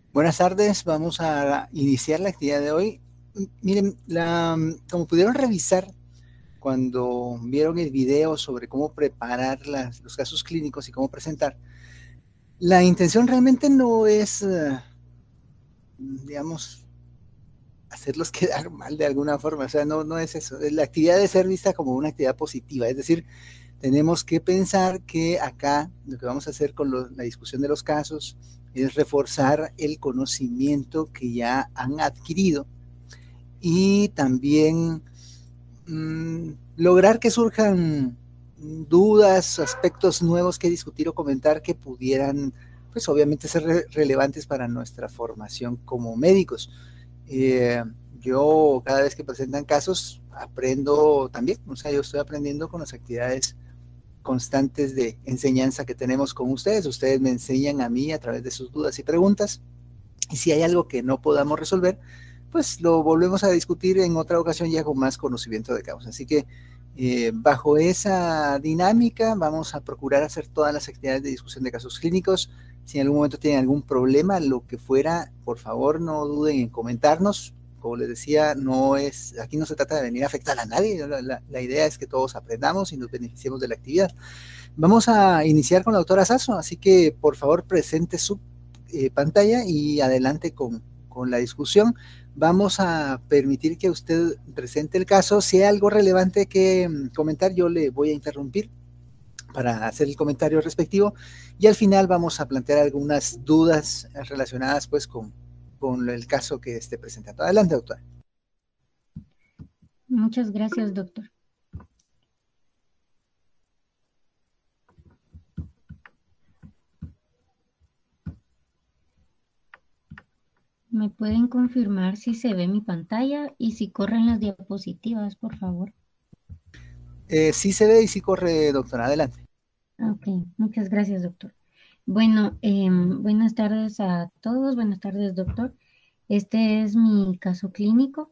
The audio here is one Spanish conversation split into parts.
Buenas tardes, vamos a iniciar la actividad de hoy. Miren, como pudieron revisar cuando vieron el video sobre cómo preparar los casos clínicos y cómo presentar, la intención realmente no es, digamos, hacerlos quedar mal de alguna forma, o sea, no es eso. La actividad debe ser vista como una actividad positiva, es decir, tenemos que pensar que acá lo que vamos a hacer con la discusión de los casos es reforzar el conocimiento que ya han adquirido y también lograr que surjan dudas, aspectos nuevos que discutir o comentar que pudieran, pues obviamente ser relevantes para nuestra formación como médicos. Yo cada vez que presentan casos aprendo también, o sea, yo estoy aprendiendo con las actividades constantes de enseñanza que tenemos con ustedes. Ustedes me enseñan a mí a través de sus dudas y preguntas. Y si hay algo que no podamos resolver, pues lo volvemos a discutir en otra ocasión ya con más conocimiento de causa. Así que bajo esa dinámica vamos a procurar hacer todas las actividades de discusión de casos clínicos. Si en algún momento tienen algún problema, lo que fuera, por favor no duden en comentarnos. Como les decía, aquí no se trata de venir a afectar a nadie. La idea es que todos aprendamos y nos beneficiemos de la actividad. Vamos a iniciar con la doctora Sasso, así que por favor presente su pantalla y adelante con la discusión. Vamos a permitir que usted presente el caso. Si hay algo relevante que comentar, yo le voy a interrumpir para hacer el comentario respectivo y al final vamos a plantear algunas dudas relacionadas pues con el caso que esté presentando. Adelante, doctora. Muchas gracias, doctor. ¿Me pueden confirmar si se ve mi pantalla y si corren las diapositivas, por favor? Sí se ve y sí corre, doctora. Adelante. Ok, muchas gracias, doctor. Bueno, buenas tardes a todos. Buenas tardes, doctor. Este es mi caso clínico.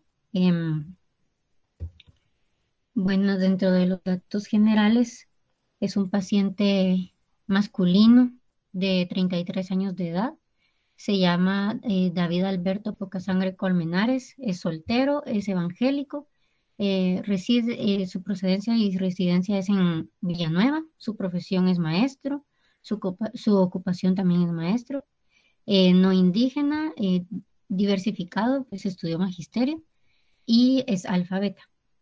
Bueno, dentro de los datos generales, es un paciente masculino de 33 años de edad. Se llama David Alberto Pocasangre Colmenares, es soltero, es evangélico, su procedencia y residencia es en Villanueva, su profesión es maestro, su ocupación también es maestro, no indígena, diversificado, pues estudió magisterio y es alfabeta.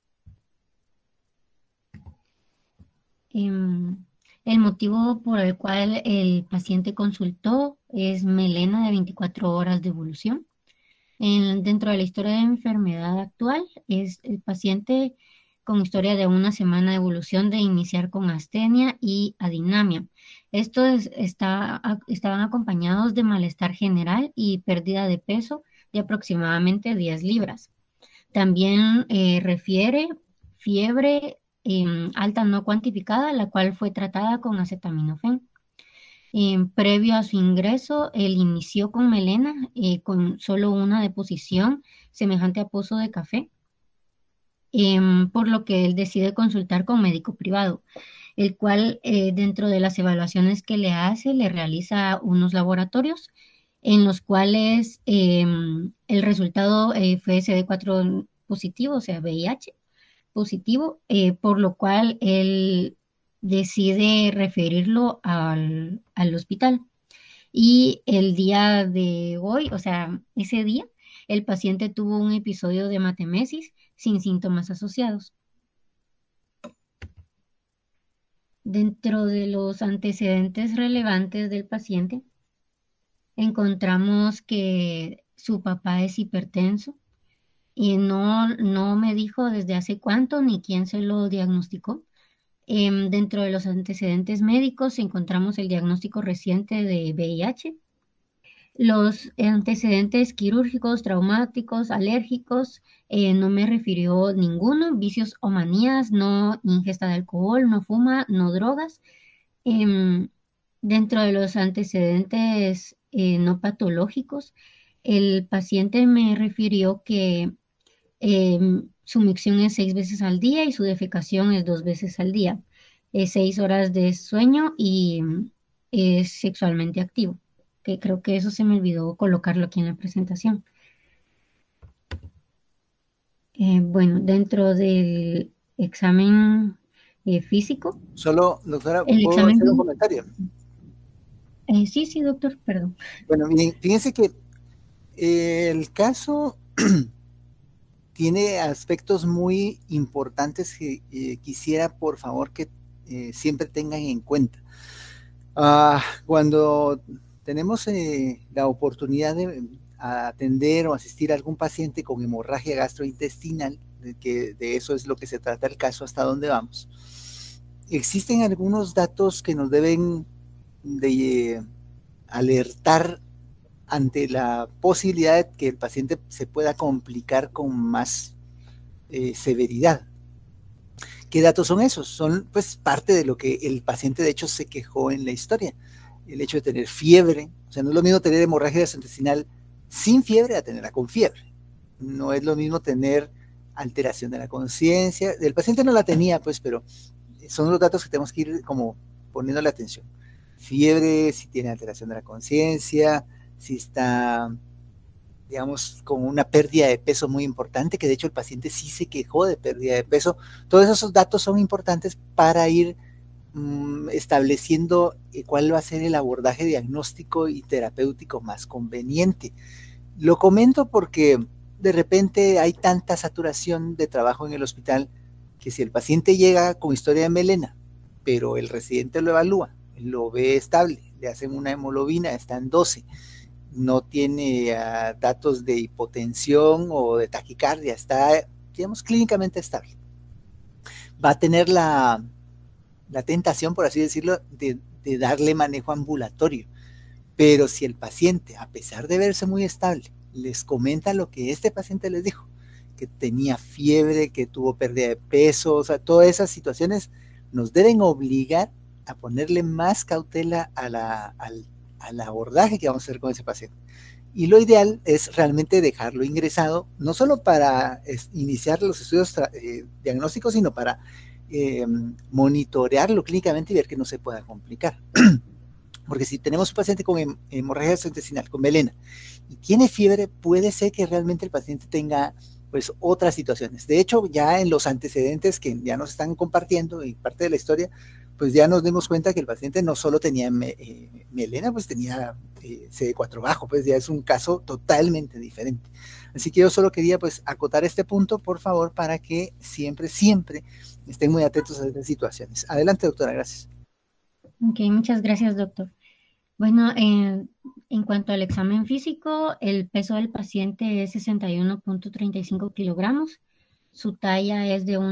El motivo por el cual el paciente consultó es melena de 24 horas de evolución. Dentro de la historia de enfermedad actual, es el paciente con historia de una semana de evolución de iniciar con astenia y adinamia. Estos estaban acompañados de malestar general y pérdida de peso de aproximadamente 10 libras. También refiere fiebre alta no cuantificada, la cual fue tratada con acetaminofén. Previo a su ingreso, él inició con melena, con solo una deposición semejante a pozo de café, por lo que él decide consultar con médico privado, el cual dentro de las evaluaciones que le hace, le realiza unos laboratorios en los cuales el resultado fue CD4 positivo, o sea, VIH positivo, por lo cual él decide referirlo al hospital. Y el día de hoy, o sea, ese día, el paciente tuvo un episodio de hematemesis sin síntomas asociados. Dentro de los antecedentes relevantes del paciente, encontramos que su papá es hipertenso y no me dijo desde hace cuánto ni quién se lo diagnosticó. Dentro de los antecedentes médicos encontramos el diagnóstico reciente de VIH, los antecedentes quirúrgicos, traumáticos, alérgicos, no me refirió ninguno, vicios o manías, no ingesta de alcohol, no fuma, no drogas. Dentro de los antecedentes no patológicos, el paciente me refirió que su micción es 6 veces al día y su defecación es 2 veces al día. 6 horas de sueño y es sexualmente activo. que creo que eso se me olvidó colocarlo aquí en la presentación. Bueno, dentro del examen físico, Solo, doctora, el ¿puedo hacer un examen, comentario? sí, sí, doctor, perdón. Bueno, miren, fíjense que el caso tiene aspectos muy importantes que quisiera, por favor, que siempre tengan en cuenta. Cuando tenemos la oportunidad de atender o asistir a algún paciente con hemorragia gastrointestinal, que de eso es lo que se trata el caso hasta donde vamos, existen algunos datos que nos deben de alertar ante la posibilidad de que el paciente se pueda complicar con más severidad. ¿Qué datos son esos? Son pues parte de lo que el paciente de hecho se quejó en la historia. El hecho de tener fiebre, o sea, no es lo mismo tener hemorragia gastrointestinal sin fiebre a tenerla con fiebre. No es lo mismo tener alteración de la conciencia. El paciente no la tenía, pues, pero son los datos que tenemos que ir como poniendo la atención. Fiebre, si tiene alteración de la conciencia, si está, digamos, con una pérdida de peso muy importante, que de hecho el paciente sí se quejó de pérdida de peso. Todos esos datos son importantes para ir estableciendo cuál va a ser el abordaje diagnóstico y terapéutico más conveniente. Lo comento porque de repente hay tanta saturación de trabajo en el hospital que si el paciente llega con historia de melena, pero el residente lo evalúa, lo ve estable, le hacen una hemoglobina, está en 12, no tiene datos de hipotensión o de taquicardia, está, digamos, clínicamente estable. Va a tener la tentación, por así decirlo, de darle manejo ambulatorio. Pero si el paciente, a pesar de verse muy estable, les comenta lo que este paciente les dijo, que tenía fiebre, que tuvo pérdida de peso, o sea, todas esas situaciones nos deben obligar a ponerle más cautela al abordaje que vamos a hacer con ese paciente. Y lo ideal es realmente dejarlo ingresado, no solo para iniciar los estudios diagnósticos, sino para monitorearlo clínicamente y ver que no se pueda complicar. Porque si tenemos un paciente con hemorragia gastrointestinal, con melena, y tiene fiebre, puede ser que realmente el paciente tenga pues otras situaciones. De hecho, ya en los antecedentes que ya nos están compartiendo y parte de la historia, pues ya nos dimos cuenta que el paciente no solo tenía melena, pues tenía CD4 bajo, pues ya es un caso totalmente diferente. Así que yo solo quería pues acotar este punto, por favor, para que siempre, siempre estén muy atentos a estas situaciones. Adelante, doctora, gracias. Ok, muchas gracias, doctor. Bueno, en cuanto al examen físico, el peso del paciente es 61.35 kilogramos, su talla es de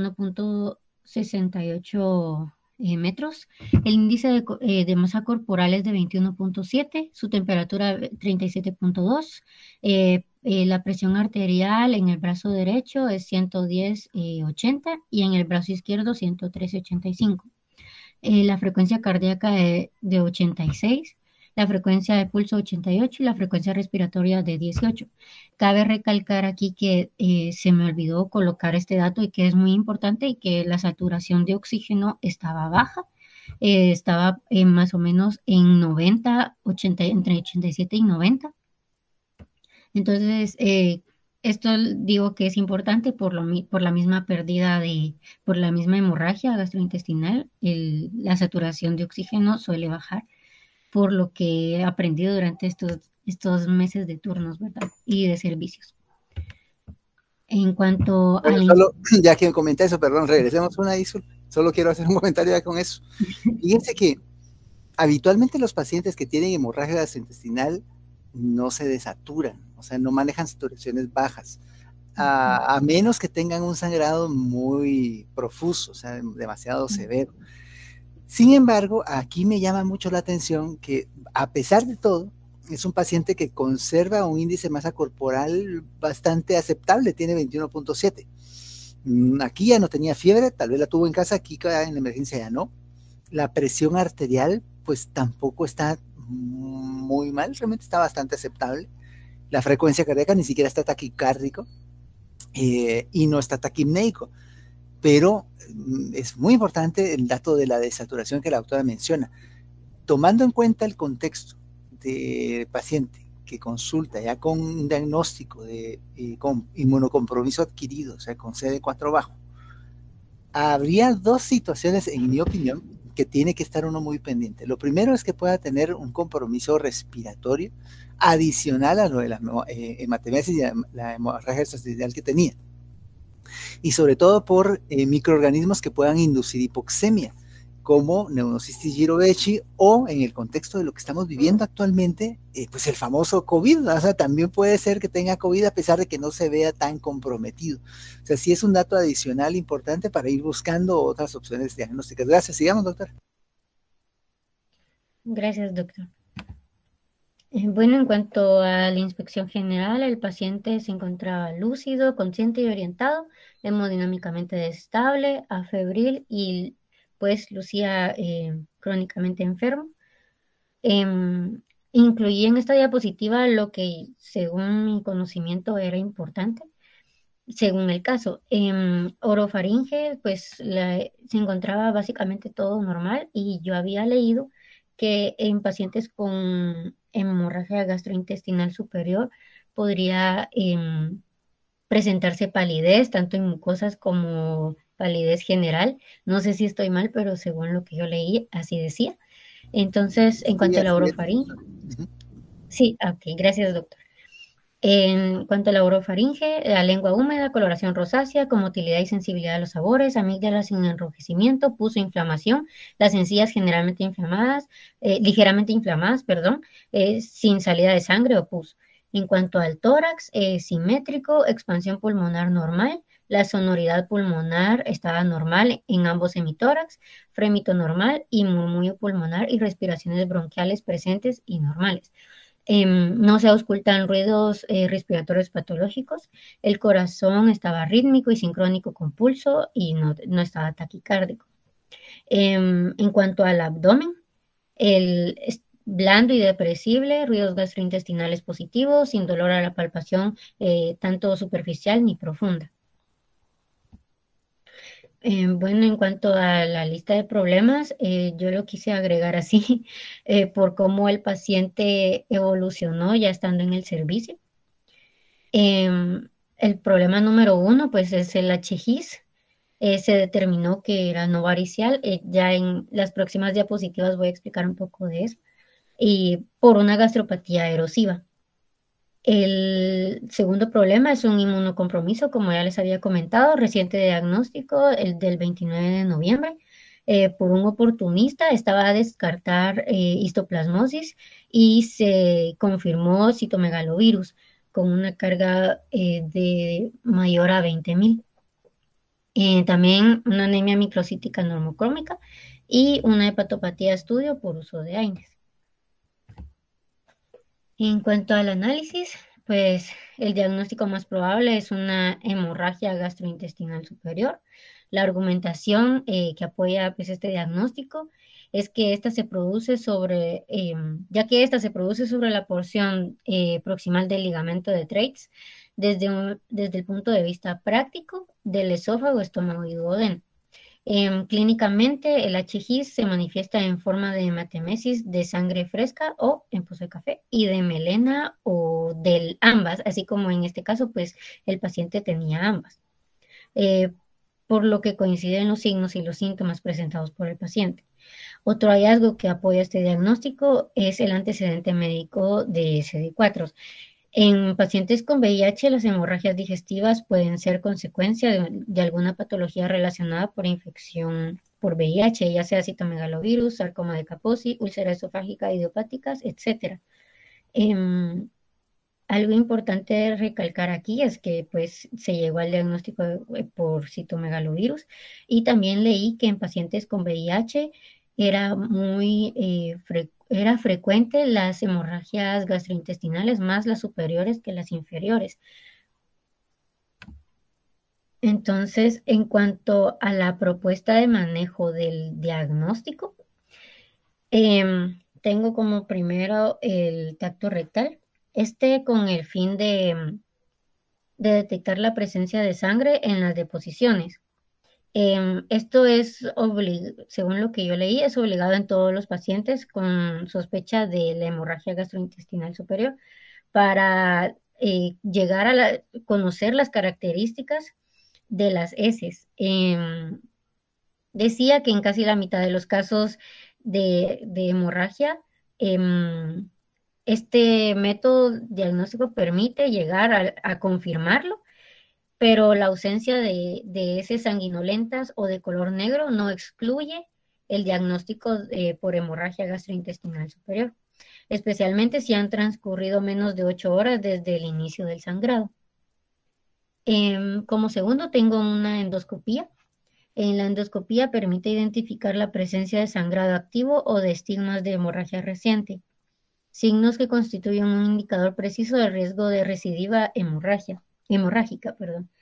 1.68 metros, el índice de masa corporal es de 21.7, su temperatura 37.2, la presión arterial en el brazo derecho es 110/80 y en el brazo izquierdo 113/85. La frecuencia cardíaca de 86, la frecuencia de pulso 88 y la frecuencia respiratoria de 18. Cabe recalcar aquí que se me olvidó colocar este dato y que es muy importante y que la saturación de oxígeno estaba baja, estaba más o menos en 90, 80, entre 87 y 90. Entonces, esto digo que es importante por la misma pérdida por la misma hemorragia gastrointestinal, la saturación de oxígeno suele bajar, por lo que he aprendido durante estos meses de turnos, ¿verdad? Y de servicios. En cuanto bueno, solo, ya que me comenté eso, perdón, regresemos una disculpa. Solo quiero hacer un comentario ya con eso. Fíjense que habitualmente los pacientes que tienen hemorragia gastrointestinal no se desaturan, o sea, no manejan saturaciones bajas, a menos que tengan un sangrado muy profuso, o sea, demasiado severo. Sin embargo, aquí me llama mucho la atención que, a pesar de todo, es un paciente que conserva un índice de masa corporal bastante aceptable, tiene 21.7. Aquí ya no tenía fiebre, tal vez la tuvo en casa, aquí en la emergencia ya no. La presión arterial, pues tampoco está muy mal, realmente está bastante aceptable. La frecuencia cardíaca ni siquiera está taquicárdico y no está taquipneico. Pero es muy importante el dato de la desaturación que la doctora menciona. Tomando en cuenta el contexto paciente que consulta ya con un diagnóstico con inmunocompromiso adquirido, o sea, con CD4 bajo, habría dos situaciones, en mi opinión, que tiene que estar uno muy pendiente. Lo primero es que pueda tener un compromiso respiratorio adicional a lo de la hematemesis y la hemorragia extrasticial que tenía. Y sobre todo por microorganismos que puedan inducir hipoxemia, como Pneumocystis jirovecii, o en el contexto de lo que estamos viviendo actualmente, pues el famoso COVID, o sea, también puede ser que tenga COVID a pesar de que no se vea tan comprometido. O sea, sí es un dato adicional importante para ir buscando otras opciones diagnósticas. Gracias, sigamos, doctor. Gracias, doctor. Bueno, en cuanto a la inspección general, el paciente se encontraba lúcido, consciente y orientado, hemodinámicamente estable, afebril y pues lucía crónicamente enfermo. Incluí en esta diapositiva lo que según mi conocimiento era importante, según el caso. Orofaringe, pues se encontraba básicamente todo normal y yo había leído que en pacientes con hemorragia gastrointestinal superior podría presentarse palidez, tanto en mucosas como palidez general. No sé si estoy mal, pero según lo que yo leí, así decía. Entonces, en Sí, cuanto a la así es. orofaringe, sí, ok, gracias, doctor. En cuanto a la orofaringe, la lengua húmeda, coloración rosácea, con motilidad y sensibilidad a los sabores, amígdalas sin enrojecimiento, pus o inflamación, las encías generalmente inflamadas, ligeramente inflamadas, perdón, sin salida de sangre o pus. En cuanto al tórax, simétrico, expansión pulmonar normal, la sonoridad pulmonar estaba normal en ambos hemitórax, frémito normal y murmullo pulmonar y respiraciones bronquiales presentes y normales. No se auscultan ruidos respiratorios patológicos, el corazón estaba rítmico y sincrónico con pulso y no estaba taquicárdico. En cuanto al abdomen, es blando y depresible, ruidos gastrointestinales positivos, sin dolor a la palpación tanto superficial ni profunda. Bueno, en cuanto a la lista de problemas, yo lo quise agregar así por cómo el paciente evolucionó ya estando en el servicio. El problema número uno, pues es el HGIS. Se determinó que era no varicial. Ya en las próximas diapositivas voy a explicar un poco de eso. Y por una gastropatía erosiva. El segundo problema es un inmunocompromiso, como ya les había comentado, reciente diagnóstico, el del 29 de noviembre, por un oportunista. Estaba a descartar histoplasmosis y se confirmó citomegalovirus con una carga de mayor a 20.000. También una anemia microcítica normocrómica y una hepatopatía estudio por uso de AINES. En cuanto al análisis, pues el diagnóstico más probable es una hemorragia gastrointestinal superior. La argumentación que apoya pues, este diagnóstico es que esta se produce ya que esta se produce sobre la porción proximal del ligamento de Treitz desde el punto de vista práctico del esófago, estómago y duodeno. Clínicamente, el HGIS se manifiesta en forma de hematemesis de sangre fresca o en pozo de café y de melena o de ambas, así como en este caso, pues el paciente tenía ambas, por lo que coinciden los signos y los síntomas presentados por el paciente. Otro hallazgo que apoya este diagnóstico es el antecedente médico de CD4. En pacientes con VIH, las hemorragias digestivas pueden ser consecuencia de alguna patología relacionada por infección por VIH, ya sea citomegalovirus, sarcoma de Kaposi, úlcera esofágica idiopáticas, etc. Algo importante recalcar aquí es que pues se llegó al diagnóstico por citomegalovirus y también leí que en pacientes con VIH era frecuente las hemorragias gastrointestinales, más las superiores que las inferiores. Entonces, en cuanto a la propuesta de manejo del diagnóstico, tengo como primero el tacto rectal, con el fin de detectar la presencia de sangre en las deposiciones. Esto es según lo que yo leí, es obligado en todos los pacientes con sospecha de la hemorragia gastrointestinal superior para llegar a conocer las características de las heces. Decía que en casi la mitad de los casos de hemorragia, este método diagnóstico permite llegar a confirmarlo, pero la ausencia de heces sanguinolentas o de color negro no excluye el diagnóstico por hemorragia gastrointestinal superior, especialmente si han transcurrido menos de 8 horas desde el inicio del sangrado. Como segundo, tengo una endoscopía. En la endoscopía permite identificar la presencia de sangrado activo o de estigmas de hemorragia reciente, signos que constituyen un indicador preciso del riesgo de recidiva hemorrágica.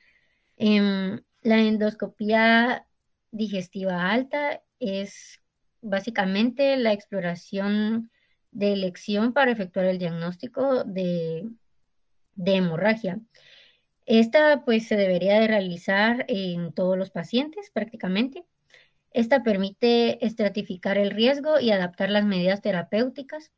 La endoscopía digestiva alta es básicamente la exploración de elección para efectuar el diagnóstico de hemorragia. Esta pues se debería de realizar en todos los pacientes prácticamente. Esta permite estratificar el riesgo y adaptar las medidas terapéuticas.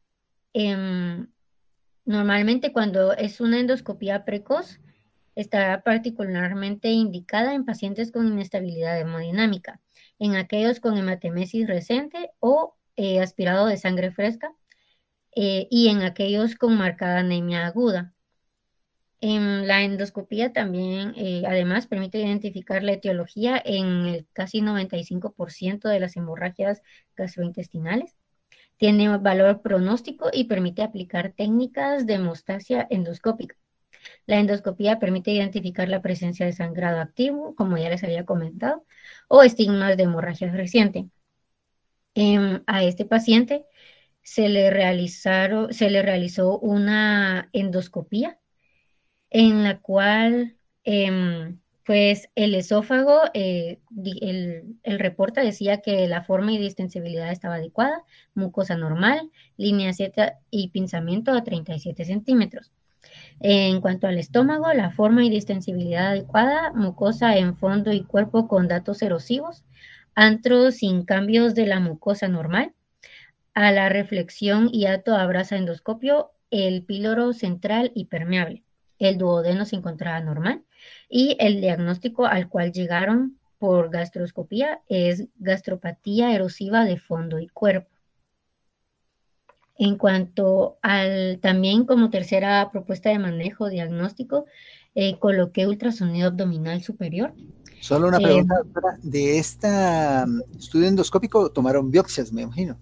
Normalmente cuando es una endoscopía precoz, está particularmente indicada en pacientes con inestabilidad hemodinámica, en aquellos con hematemesis recente o aspirado de sangre fresca y en aquellos con marcada anemia aguda. La endoscopía también, además, permite identificar la etiología en el casi 95% de las hemorragias gastrointestinales. Tiene valor pronóstico y permite aplicar técnicas de hemostasia endoscópica. La endoscopía permite identificar la presencia de sangrado activo, como ya les había comentado, o estigmas de hemorragia reciente. A este paciente se le realizó una endoscopía en la cual pues el esófago, el reporte decía que la forma y distensibilidad estaba adecuada, mucosa normal, línea Z y pinzamiento a 37 centímetros. En cuanto al estómago, la forma y distensibilidad adecuada, mucosa en fondo y cuerpo con datos erosivos, antro sin cambios de la mucosa normal. A la reflexión y ato a brasa endoscopio, el píloro central hipermeable. El duodeno se encontraba normal y el diagnóstico al cual llegaron por gastroscopía es gastropatía erosiva de fondo y cuerpo. En cuanto al, también como tercera propuesta de manejo diagnóstico, coloqué ultrasonido abdominal superior. Solo una pregunta, doctora. De este estudio endoscópico tomaron biopsias, me imagino.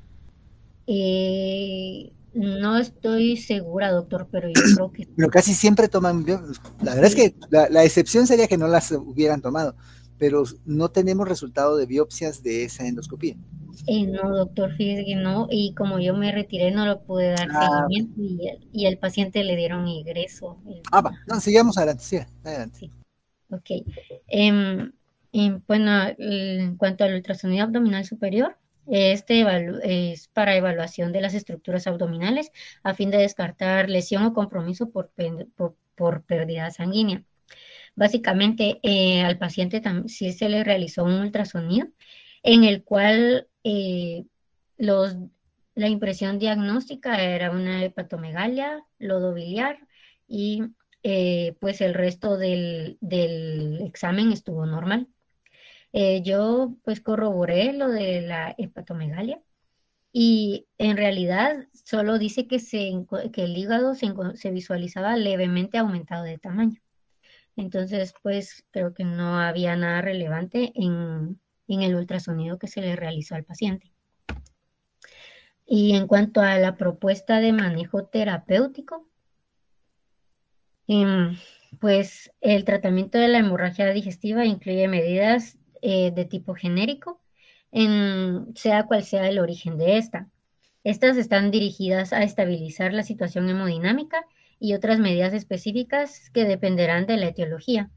No estoy segura, doctor, pero yo creo que Pero casi siempre toman biopsias. La verdad es que la excepción sería que no las hubieran tomado, pero no tenemos resultado de biopsias de esa endoscopía. no, doctor, fíjese que no, y como yo me retiré no lo pude dar Ah, seguimiento y el paciente le dieron ingreso. va. No, sigamos adelante, sí, adelante. Sí, ok. Bueno, en cuanto al ultrasonido abdominal superior, este es para evaluación de las estructuras abdominales a fin de descartar lesión o compromiso por pérdida sanguínea. Básicamente, al paciente sí se le realizó un ultrasonido en el cual la impresión diagnóstica era una hepatomegalia, lodo biliar y pues el resto del examen estuvo normal. Yo pues corroboré lo de la hepatomegalia y en realidad solo dice que el hígado se visualizaba levemente aumentado de tamaño. Entonces, pues creo que no había nada relevante en el ultrasonido que se le realizó al paciente. Y en cuanto a la propuesta de manejo terapéutico, pues el tratamiento de la hemorragia digestiva incluye medidas de tipo genérico, sea cual sea el origen de esta. Estas están dirigidas a estabilizar la situación hemodinámica y otras medidas específicas que dependerán de la etiología.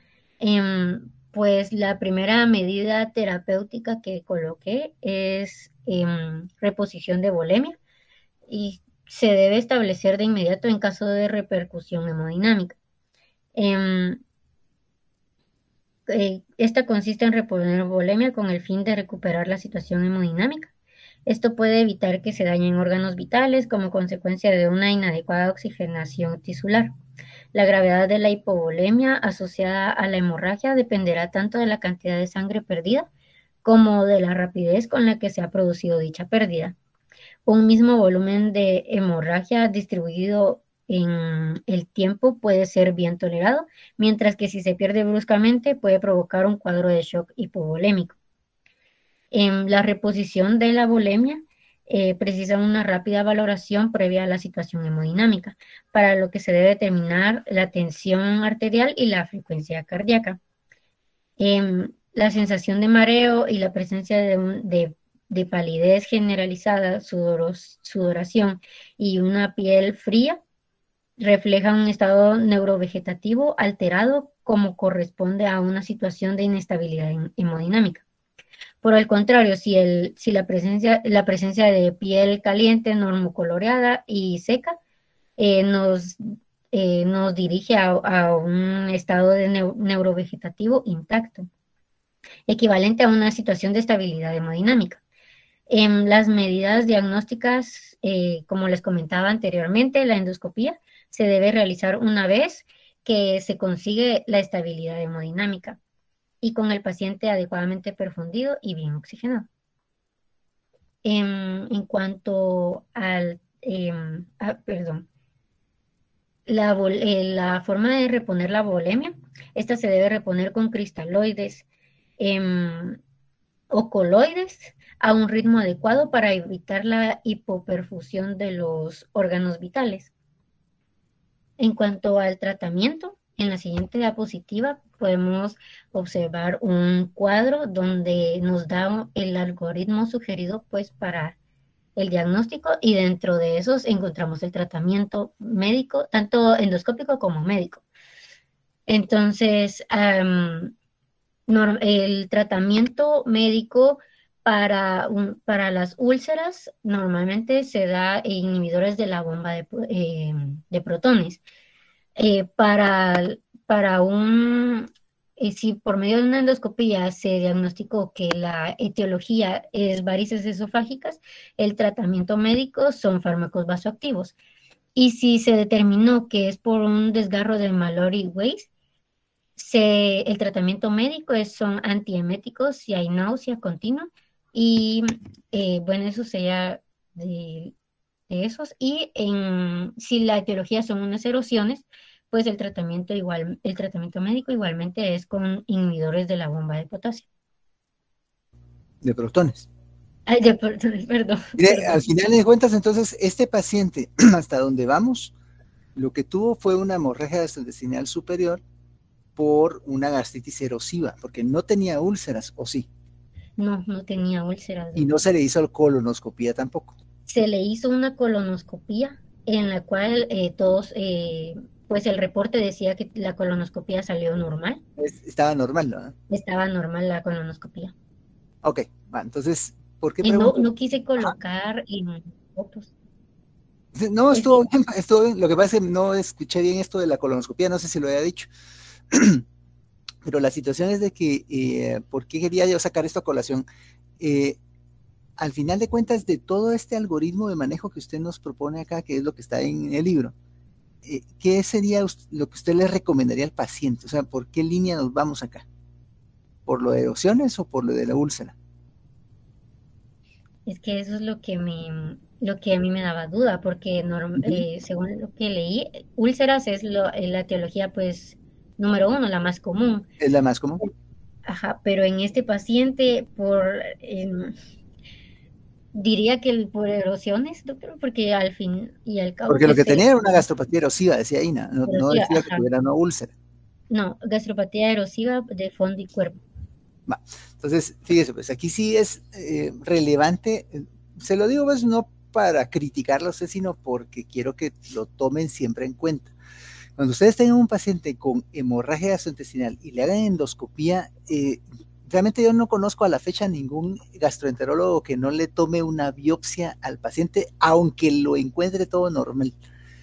Pues la primera medida terapéutica que coloqué es reposición de volemia y se debe establecer de inmediato en caso de repercusión hemodinámica. Esta consiste en reponer volemia con el fin de recuperar la situación hemodinámica. Esto puede evitar que se dañen órganos vitales como consecuencia de una inadecuada oxigenación tisular. La gravedad de la hipovolemia asociada a la hemorragia dependerá tanto de la cantidad de sangre perdida como de la rapidez con la que se ha producido dicha pérdida. Un mismo volumen de hemorragia distribuido en el tiempo puede ser bien tolerado, mientras que si se pierde bruscamente puede provocar un cuadro de shock hipovolémico. En la reposición de la volemia precisa una rápida valoración previa a la situación hemodinámica, para lo que se debe determinar la tensión arterial y la frecuencia cardíaca. La sensación de mareo y la presencia de palidez generalizada, sudoración y una piel fría reflejan un estado neurovegetativo alterado como corresponde a una situación de inestabilidad hemodinámica. Por el contrario, si la presencia de piel caliente, normocoloreada y seca nos dirige a un estado de neurovegetativo intacto, equivalente a una situación de estabilidad hemodinámica. En las medidas diagnósticas, como les comentaba anteriormente, la endoscopía se debe realizar una vez que se consigue la estabilidad hemodinámica y con el paciente adecuadamente perfundido y bien oxigenado. En cuanto al, la forma de reponer la volemia, esta se debe reponer con cristaloides o coloides a un ritmo adecuado para evitar la hipoperfusión de los órganos vitales. En cuanto al tratamiento, en la siguiente diapositiva podemos observar un cuadro donde nos da el algoritmo sugerido pues para el diagnóstico, y dentro de esos encontramos el tratamiento médico, tanto endoscópico como médico. Entonces, el tratamiento médico para las úlceras normalmente se da inhibidores de la bomba de protones. Si por medio de una endoscopía se diagnosticó que la etiología es varices esofágicas, el tratamiento médico son fármacos vasoactivos. Y si se determinó que es por un desgarro del Mallory Weiss, el tratamiento médico son antieméticos si hay náusea continua. Y bueno, eso sería de esos. Y si la etiología son unas erosiones, pues el tratamiento médico igualmente es con inhibidores de la bomba de potasio. De protones. Ay, de protones, perdón. Mire, al final de cuentas, entonces, este paciente, hasta donde vamos, lo que tuvo fue una hemorragia gastrointestinal superior por una gastritis erosiva, porque no tenía úlceras, ¿o sí? No, no tenía úlceras. Y no se le hizo colonoscopía tampoco. Se le hizo una colonoscopía en la cual pues el reporte decía que la colonoscopía salió normal. Estaba normal, ¿no? Estaba normal la colonoscopía. Ok, va, entonces, ¿por qué pregunto? No quise colocar en fotos. No, estuvo bien, estuvo bien. Lo que pasa es que no escuché bien esto de la colonoscopía, no sé si lo había dicho. Pero la situación es de que, ¿por qué quería yo sacar esto a colación? Al final de cuentas, de todo este algoritmo de manejo que usted nos propone acá, que es lo que está en el libro, ¿qué sería lo que usted le recomendaría al paciente? O sea, ¿por qué línea nos vamos acá? ¿Por lo de erosiones o por lo de la úlcera? Es que eso es lo que a mí me daba duda, porque según lo que leí, úlceras es la etiología pues número 1, la más común. Es la más común. Ajá, pero en este paciente diría que por erosiones, doctor, porque al fin y al cabo... Porque lo que tenía era una gastropatía erosiva, decía Ina, no decía que tuviera una úlcera. No, gastropatía erosiva de fondo y cuerpo. Va. Entonces, fíjese, pues aquí sí es relevante, se lo digo pues no para criticarlo a usted, sino porque quiero que lo tomen siempre en cuenta. Cuando ustedes tengan un paciente con hemorragia gastrointestinal y le hagan endoscopía, realmente yo no conozco a la fecha ningún gastroenterólogo que no le tome una biopsia al paciente, aunque lo encuentre todo normal,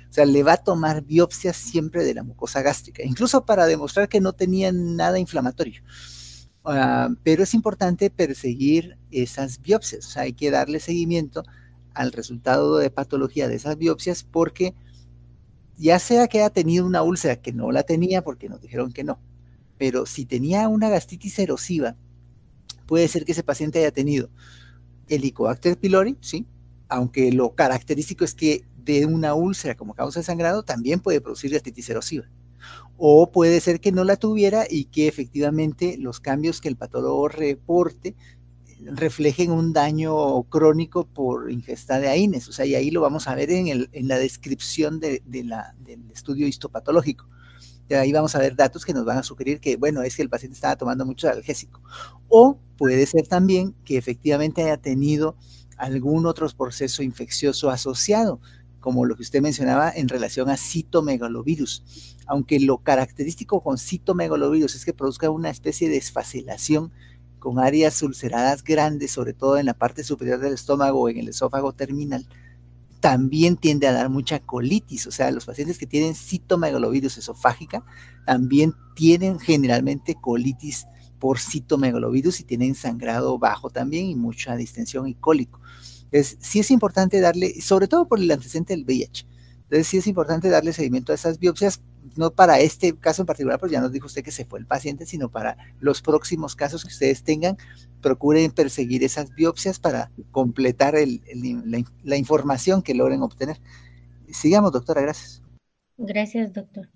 O sea, le va a tomar biopsias siempre de la mucosa gástrica, incluso para demostrar que no tenía nada inflamatorio. Pero es importante perseguir esas biopsias, o sea, hay que darle seguimiento al resultado de patología de esas biopsias, porque ya sea que haya tenido una úlcera, que no la tenía porque nos dijeron que no, pero si tenía una gastritis erosiva, puede ser que ese paciente haya tenido Helicobacter pylori, sí, aunque lo característico es que de una úlcera como causa de sangrado también puede producir gastritis erosiva. O puede ser que no la tuviera y que efectivamente los cambios que el patólogo reporte reflejen un daño crónico por ingesta de AINES. O sea, y ahí lo vamos a ver en la descripción del estudio histopatológico. De ahí vamos a ver datos que nos van a sugerir que, bueno, es que el paciente estaba tomando mucho analgésico. O puede ser también que efectivamente haya tenido algún otro proceso infeccioso asociado, como lo que usted mencionaba en relación a citomegalovirus. Aunque lo característico con citomegalovirus es que produzca una especie de desfacelación con áreas ulceradas grandes, sobre todo en la parte superior del estómago o en el esófago terminal, también tiende a dar mucha colitis. O sea, los pacientes que tienen citomegalovirus esofágica también tienen generalmente colitis por citomegalovirus y tienen sangrado bajo también y mucha distensión y cólico. Entonces, sí es importante darle, sobre todo por el antecedente del VIH, entonces sí es importante darle seguimiento a esas biopsias, no para este caso en particular, pues ya nos dijo usted que se fue el paciente, sino para los próximos casos que ustedes tengan, procuren perseguir esas biopsias para completar la información que logren obtener. Sigamos, doctora, gracias. Gracias, doctor.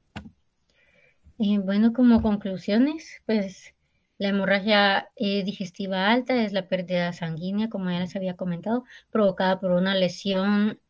Bueno, como conclusiones, pues la hemorragia digestiva alta es la pérdida sanguínea, como ya les había comentado, provocada por una lesión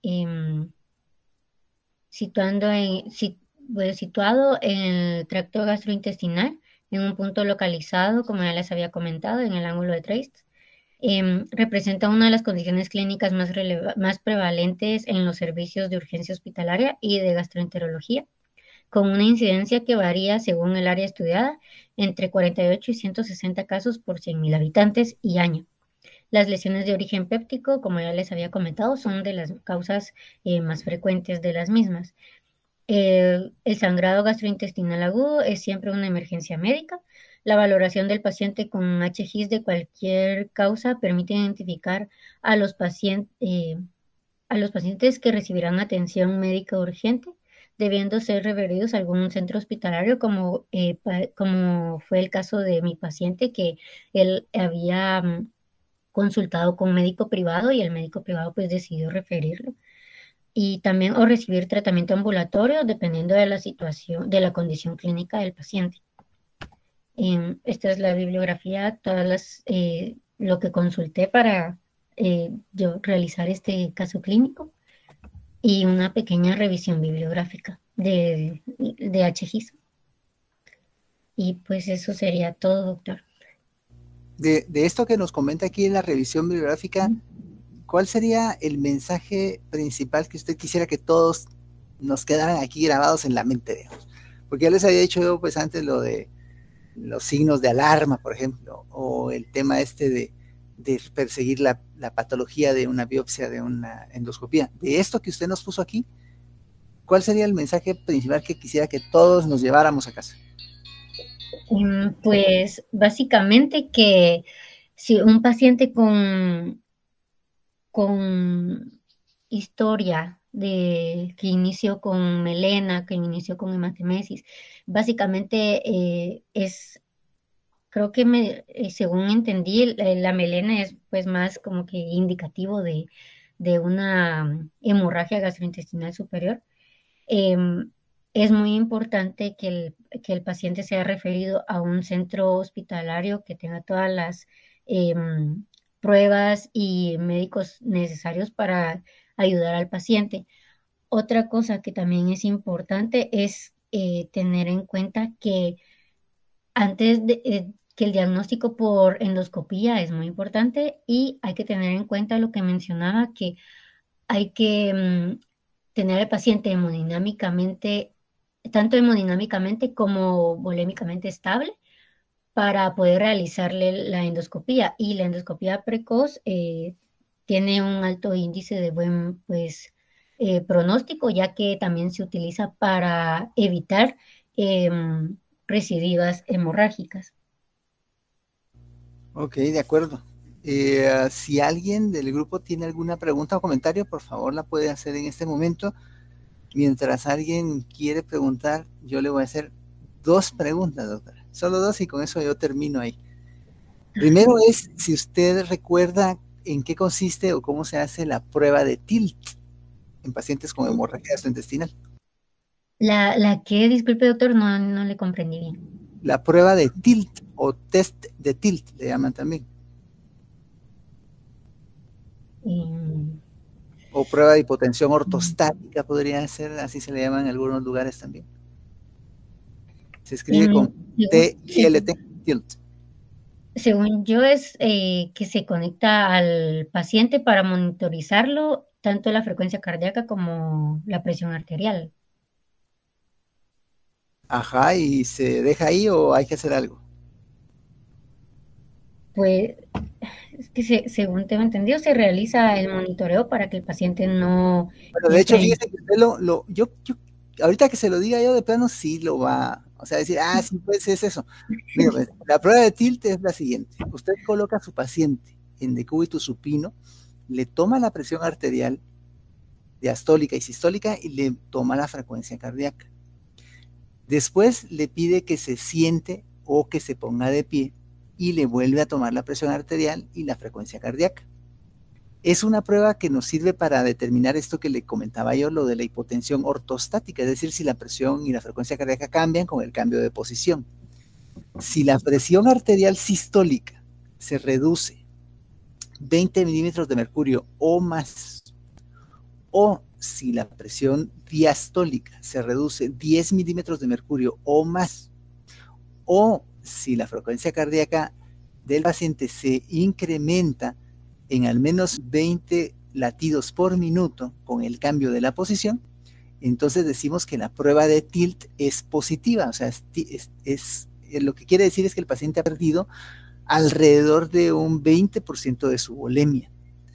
situado en el tracto gastrointestinal, en un punto localizado, como ya les había comentado, en el ángulo de Treitz. Representa una de las condiciones clínicas más prevalentes en los servicios de urgencia hospitalaria y de gastroenterología, con una incidencia que varía según el área estudiada entre 48 y 160 casos por 100.000 habitantes y año. Las lesiones de origen péptico, como ya les había comentado, son de las causas más frecuentes de las mismas. El sangrado gastrointestinal agudo es siempre una emergencia médica. La valoración del paciente con HGIS de cualquier causa permite identificar a los pacientes que recibirán atención médica urgente, debiendo ser referidos a algún centro hospitalario, como fue el caso de mi paciente, que él había consultado con un médico privado y el médico privado pues decidió referirlo. Y también o recibir tratamiento ambulatorio dependiendo de la situación, de la condición clínica del paciente. Esta es la bibliografía, lo que consulté para yo realizar este caso clínico y una pequeña revisión bibliográfica de HGIS. Y pues eso sería todo, doctor. De esto que nos comenta aquí en la revisión bibliográfica, ¿cuál sería el mensaje principal que usted quisiera que todos nos quedaran aquí grabados en la mente, digamos? Porque ya les había dicho yo pues antes lo de los signos de alarma, por ejemplo, o el tema este de perseguir la patología de una biopsia, de una endoscopía. De esto que usted nos puso aquí, ¿cuál sería el mensaje principal que quisiera que todos nos lleváramos a casa? Pues básicamente que si un paciente con historia que inició con melena, que inició con hematemesis, básicamente creo que según entendí, la melena es pues más como que indicativo de una hemorragia gastrointestinal superior. Es muy importante que el paciente sea referido a un centro hospitalario que tenga todas las pruebas y médicos necesarios para ayudar al paciente. Otra cosa que también es importante es tener en cuenta que antes de que el diagnóstico por endoscopía es muy importante y hay que tener en cuenta lo que mencionaba, que hay que tener al paciente hemodinámicamente, tanto hemodinámicamente como volémicamente estable para poder realizarle la endoscopía. Y la endoscopía precoz tiene un alto índice de pronóstico, ya que también se utiliza para evitar recidivas hemorrágicas. Ok, de acuerdo. Si alguien del grupo tiene alguna pregunta o comentario, por favor la puede hacer en este momento. Mientras alguien quiere preguntar, yo le voy a hacer 2 preguntas, doctora. Solo 2 y con eso yo termino ahí. Primero es si usted recuerda en qué consiste o cómo se hace la prueba de TILT en pacientes con hemorragia gastrointestinal. La que, disculpe doctor, no le comprendí bien. La prueba de TILT o test de TILT le llaman también. O prueba de hipotensión ortostática podría ser, así se le llama en algunos lugares también. Se escribe con T-I-L-T, TILT. Según yo es que se conecta al paciente para monitorizarlo, tanto la frecuencia cardíaca como la presión arterial. Ajá, ¿y se deja ahí o hay que hacer algo? Pues es que según tengo entendido, se realiza el monitoreo para que el paciente no Bueno, de hecho, entre. fíjese que usted yo, ahorita que se lo diga yo de plano, sí lo va, o sea, decir, sí, pues es eso. Mira, pues, la prueba de TILT es la siguiente. Usted coloca a su paciente en decúbito supino, le toma la presión arterial diastólica y sistólica y le toma la frecuencia cardíaca. Después le pide que se siente o que se ponga de pie y le vuelve a tomar la presión arterial y la frecuencia cardíaca. Es una prueba que nos sirve para determinar esto que le comentaba yo, lo de la hipotensión ortostática, es decir, si la presión y la frecuencia cardíaca cambian con el cambio de posición. Si la presión arterial sistólica se reduce 20 milímetros de mercurio o más, o si la presión diastólica se reduce 10 milímetros de mercurio o más, o si la frecuencia cardíaca del paciente se incrementa en al menos 20 latidos por minuto con el cambio de la posición, entonces decimos que la prueba de TILT es positiva, o sea, lo que quiere decir es que el paciente ha perdido alrededor de un 20% de su volemia.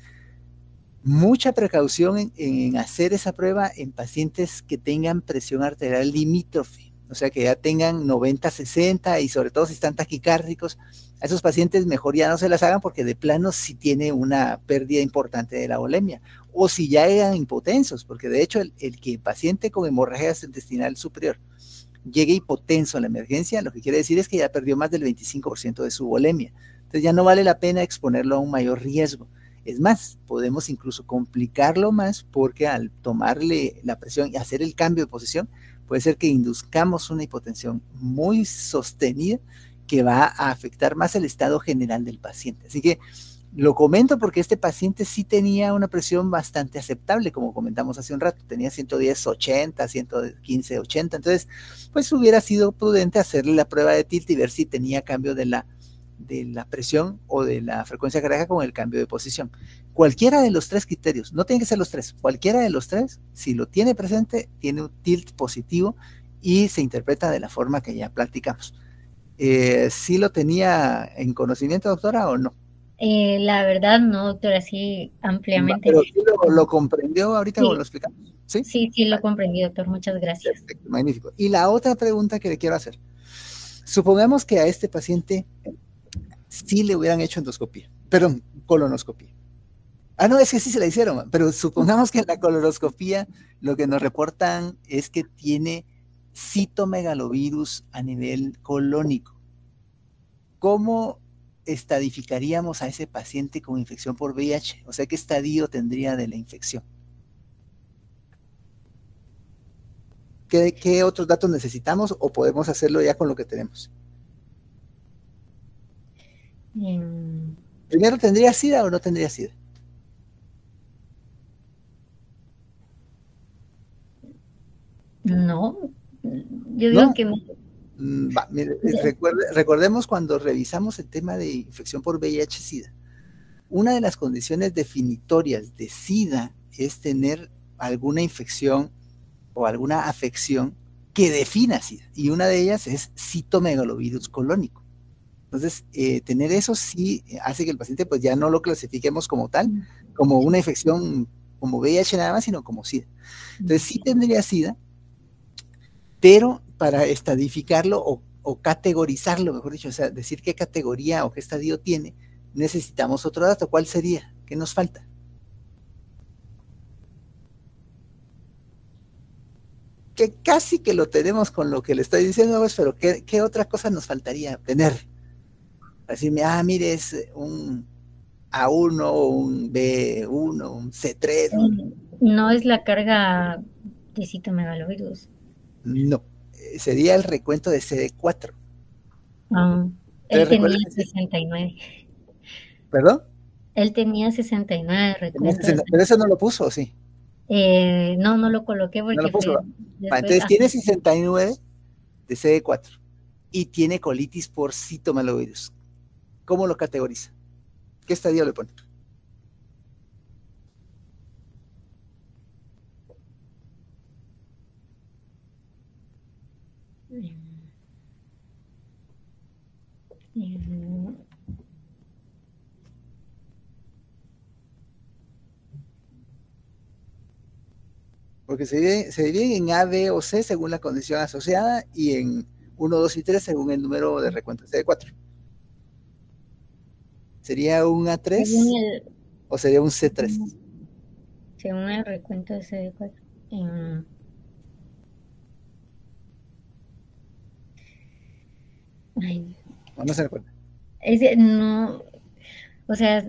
Mucha precaución en hacer esa prueba en pacientes que tengan presión arterial limítrofe, o sea, que ya tengan 90-60 y sobre todo si están taquicárdicos. A esos pacientes mejor ya no se las hagan porque de plano sí tiene una pérdida importante de la volemia. O si ya eran hipotensos, porque de hecho el que paciente con hemorragia gastrointestinal superior llegue hipotenso a la emergencia, lo que quiere decir es que ya perdió más del 25% de su volemia. Entonces ya no vale la pena exponerlo a un mayor riesgo. Es más, podemos incluso complicarlo más porque al tomarle la presión y hacer el cambio de posición, puede ser que induzcamos una hipotensión muy sostenida que va a afectar más el estado general del paciente. Así que lo comento porque este paciente sí tenía una presión bastante aceptable, como comentamos hace un rato, tenía 110-80, 115-80, entonces pues hubiera sido prudente hacerle la prueba de TILT y ver si tenía cambio de la presión o de la frecuencia cardíaca con el cambio de posición. Cualquiera de los 3 criterios, no tienen que ser los 3, cualquiera de los 3, si lo tiene presente, tiene un TILT positivo y se interpreta de la forma que ya platicamos. ¿Sí lo tenía en conocimiento, doctora, o no? La verdad no, doctora, sí, ampliamente. Pero sí lo comprendió ahorita Sí, como lo explicamos, ¿sí? sí, lo comprendí, doctor, muchas gracias. Perfecto, magnífico. Y la otra pregunta que le quiero hacer, supongamos que a este paciente sí le hubieran hecho endoscopía, perdón, colonoscopía. No, es que sí se la hicieron, pero supongamos que en la colonoscopía lo que nos reportan es que tiene citomegalovirus a nivel colónico. ¿Cómo estadificaríamos a ese paciente con infección por VIH? O sea, ¿qué estadio tendría de la infección? ¿Qué otros datos necesitamos o podemos hacerlo ya con lo que tenemos? Primero, ¿tendría SIDA o no tendría SIDA? No, yo digo ¿No? que no. Mire, recordemos cuando revisamos el tema de infección por VIH-Sida. Una de las condiciones definitorias de SIDA es tener alguna infección o alguna afección que defina SIDA, y una de ellas es citomegalovirus colónico. Entonces, tener eso sí hace que el paciente pues ya no lo clasifiquemos como tal, como una infección como VIH nada más, sino como SIDA. Entonces sí tendría SIDA, pero para estadificarlo o categorizarlo, mejor dicho, o sea, decir qué categoría o qué estadio tiene, necesitamos otro dato. ¿Cuál sería? ¿Qué nos falta? Que casi que lo tenemos con lo que le estoy diciendo, pues, pero ¿qué otra cosa nos faltaría tener? Decirme, mire, es un A1, un B1, un C3. No es la carga de citomegalovirus. No, sería el recuento de CD4. Él tenía 69. ¿Perdón? Él tenía 69 recuentos. Pero eso no lo puso, ¿sí? No lo coloqué porque no lo puso. después, entonces tiene 69 de CD4 y tiene colitis por citomegalovirus. ¿Cómo lo categoriza? ¿Qué estadio le pone? Porque se divide en A, B o C según la condición asociada y en 1, 2 y 3 según el número de recuento CD4. ¿Sería un A3 o sería un C3? Según el recuento de CD4. No se recuerda. No, o sea,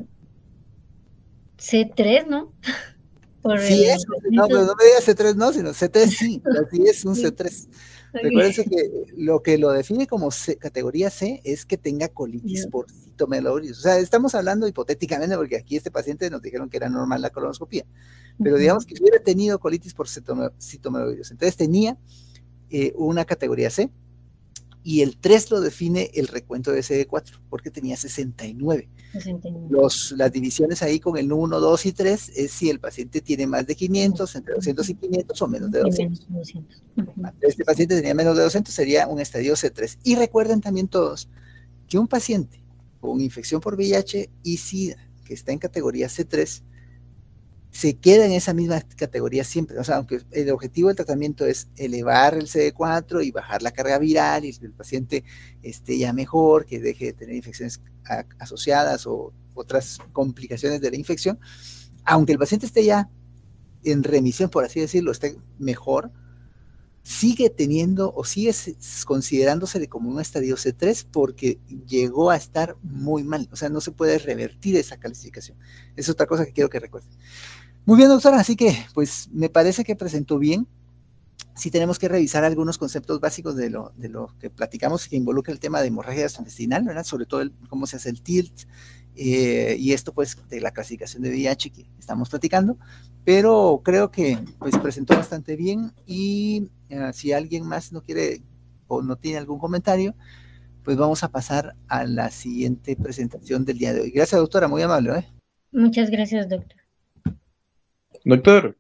C3, ¿no? Sí, no, pero no me digas C3 no, sino C3 sí, así es un C3. Recuérdense que lo define como categoría C es que tenga colitis por citomegalovirus. O sea, estamos hablando hipotéticamente porque aquí este paciente nos dijeron que era normal la colonoscopía, pero digamos que hubiera tenido colitis por citomegalovirus. Entonces tenía una categoría C y el 3 lo define el recuento de CD4 porque tenía 69. Las divisiones ahí con el 1, 2 y 3 es si el paciente tiene más de 500, entre 200 y 500 o menos de 200. Este paciente tenía menos de 200, sería un estadio C3. Y recuerden también todos que un paciente con infección por VIH y SIDA que está en categoría C3 se queda en esa misma categoría siempre. O sea, aunque el objetivo del tratamiento es elevar el CD4 y bajar la carga viral y que el paciente esté ya mejor, que deje de tener infecciones asociadas o otras complicaciones de la infección, aunque el paciente esté ya en remisión, por así decirlo, esté mejor, sigue teniendo o sigue considerándose como un estadio C3 porque llegó a estar muy mal. O sea, no se puede revertir esa calificación. Es otra cosa que quiero que recuerden. Muy bien, doctora, así que pues me parece que presentó bien. Sí tenemos que revisar algunos conceptos básicos de lo que platicamos que involucra el tema de hemorragia gastrointestinal, ¿verdad? Sobre todo cómo se hace el TILT y esto pues de la clasificación de VIH que estamos platicando, pero creo que pues presentó bastante bien y si alguien más no quiere o no tiene algún comentario, pues vamos a pasar a la siguiente presentación del día de hoy. Gracias, doctora, muy amable, ¿eh? Muchas gracias, doctor. Doctor.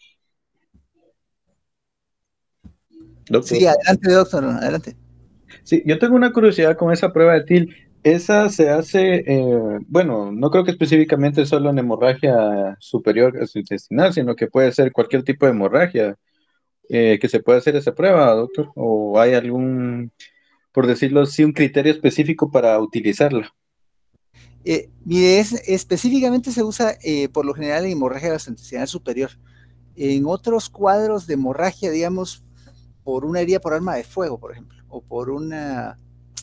Sí, adelante, doctor, adelante. Sí, yo tengo una curiosidad con esa prueba de TIL. Esa se hace, bueno, no creo que específicamente solo en hemorragia superior gastrointestinal, sino que puede ser cualquier tipo de hemorragia que se puede hacer esa prueba, doctor. ¿O hay algún, por decirlo así, un criterio específico para utilizarla? Mire, específicamente se usa por lo general en hemorragia gastrointestinal superior. En otros cuadros de hemorragia, digamos, por una herida por arma de fuego, por ejemplo, o por una,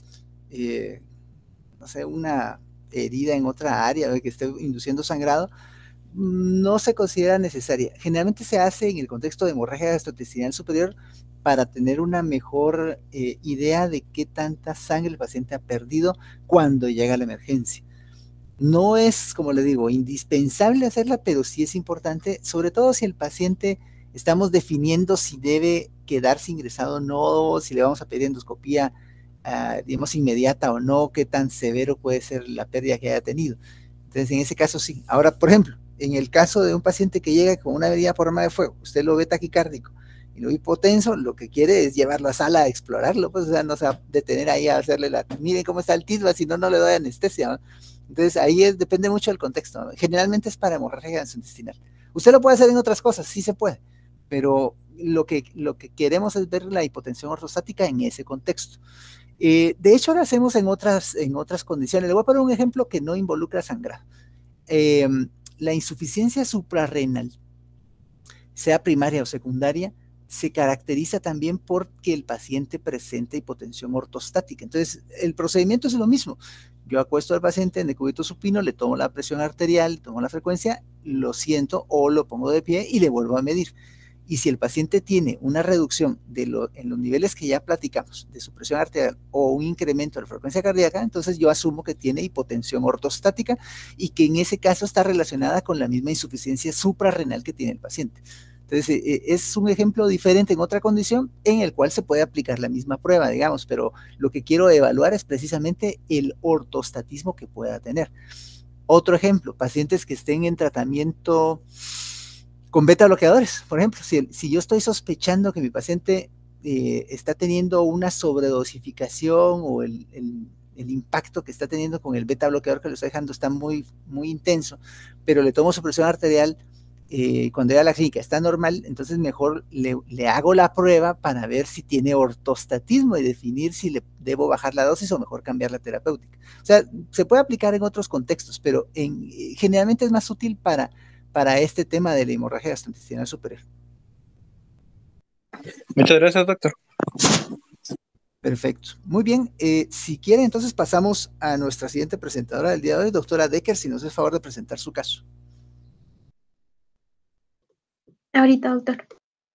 no sé, una herida en otra área que esté induciendo sangrado, no se considera necesaria. Generalmente se hace en el contexto de hemorragia gastrointestinal superior para tener una mejor idea de qué tanta sangre el paciente ha perdido cuando llega a la emergencia. No es, como le digo, indispensable hacerla, pero sí es importante, sobre todo si el paciente estamos definiendo si debe quedarse ingresado o no, si le vamos a pedir endoscopía, digamos, inmediata o no, qué tan severo puede ser la pérdida que haya tenido. Entonces, en ese caso sí. Ahora, por ejemplo, en el caso de un paciente que llega con una herida por arma de fuego, usted lo ve taquicárdico y lo ve hipotenso, lo que quiere es llevarlo a sala a explorarlo, pues, o sea, no se va a detener ahí a hacerle miren cómo está el tisba, si no, no le doy anestesia, ¿no? Entonces, ahí depende mucho del contexto, ¿no? Generalmente es para hemorragia gastrointestinal. Usted lo puede hacer en otras cosas, sí se puede, pero lo que queremos es ver la hipotensión ortostática en ese contexto. De hecho, lo hacemos en otras condiciones. Le voy a poner un ejemplo que no involucra sangrado. Eh, la insuficiencia suprarrenal, sea primaria o secundaria, se caracteriza también porque el paciente presenta hipotensión ortostática. Entonces, el procedimiento es lo mismo. Yo acuesto al paciente en decúbito supino, le tomo la presión arterial, tomo la frecuencia, lo siento o lo pongo de pie y le vuelvo a medir. Y si el paciente tiene una reducción en los niveles que ya platicamos de su presión arterial o un incremento de la frecuencia cardíaca, entonces yo asumo que tiene hipotensión ortostática y que en ese caso está relacionada con la misma insuficiencia suprarrenal que tiene el paciente. Entonces, es un ejemplo diferente en otra condición en el cual se puede aplicar la misma prueba, digamos, pero lo que quiero evaluar es precisamente el ortostatismo que pueda tener. Otro ejemplo, pacientes que estén en tratamiento con beta bloqueadores, por ejemplo, si yo estoy sospechando que mi paciente está teniendo una sobredosificación o el impacto que está teniendo con el beta bloqueador que lo está dejando está muy, muy intenso, pero le tomo su presión arterial cuando llega a la clínica está normal, entonces mejor le hago la prueba para ver si tiene ortostatismo y definir si le debo bajar la dosis o mejor cambiar la terapéutica. O sea, se puede aplicar en otros contextos, pero generalmente es más útil para este tema de la hemorragia gastrointestinal superior. Muchas gracias, doctor. Perfecto. Muy bien. Si quiere, entonces pasamos a nuestra siguiente presentadora del día de hoy, doctora Decker, si nos hace favor de presentar su caso. Ahorita, doctor.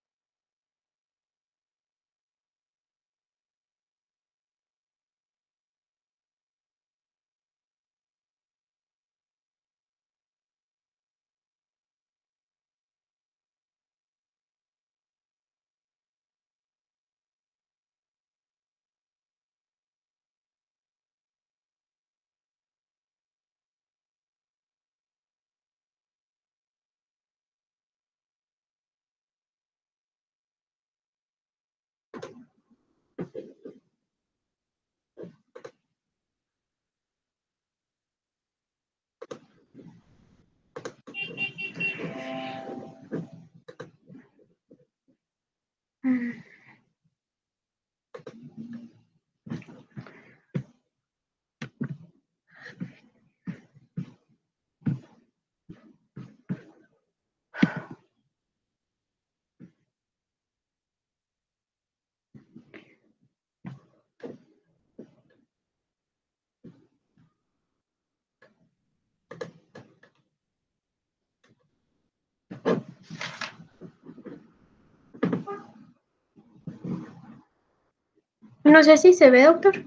No sé si se ve, doctor.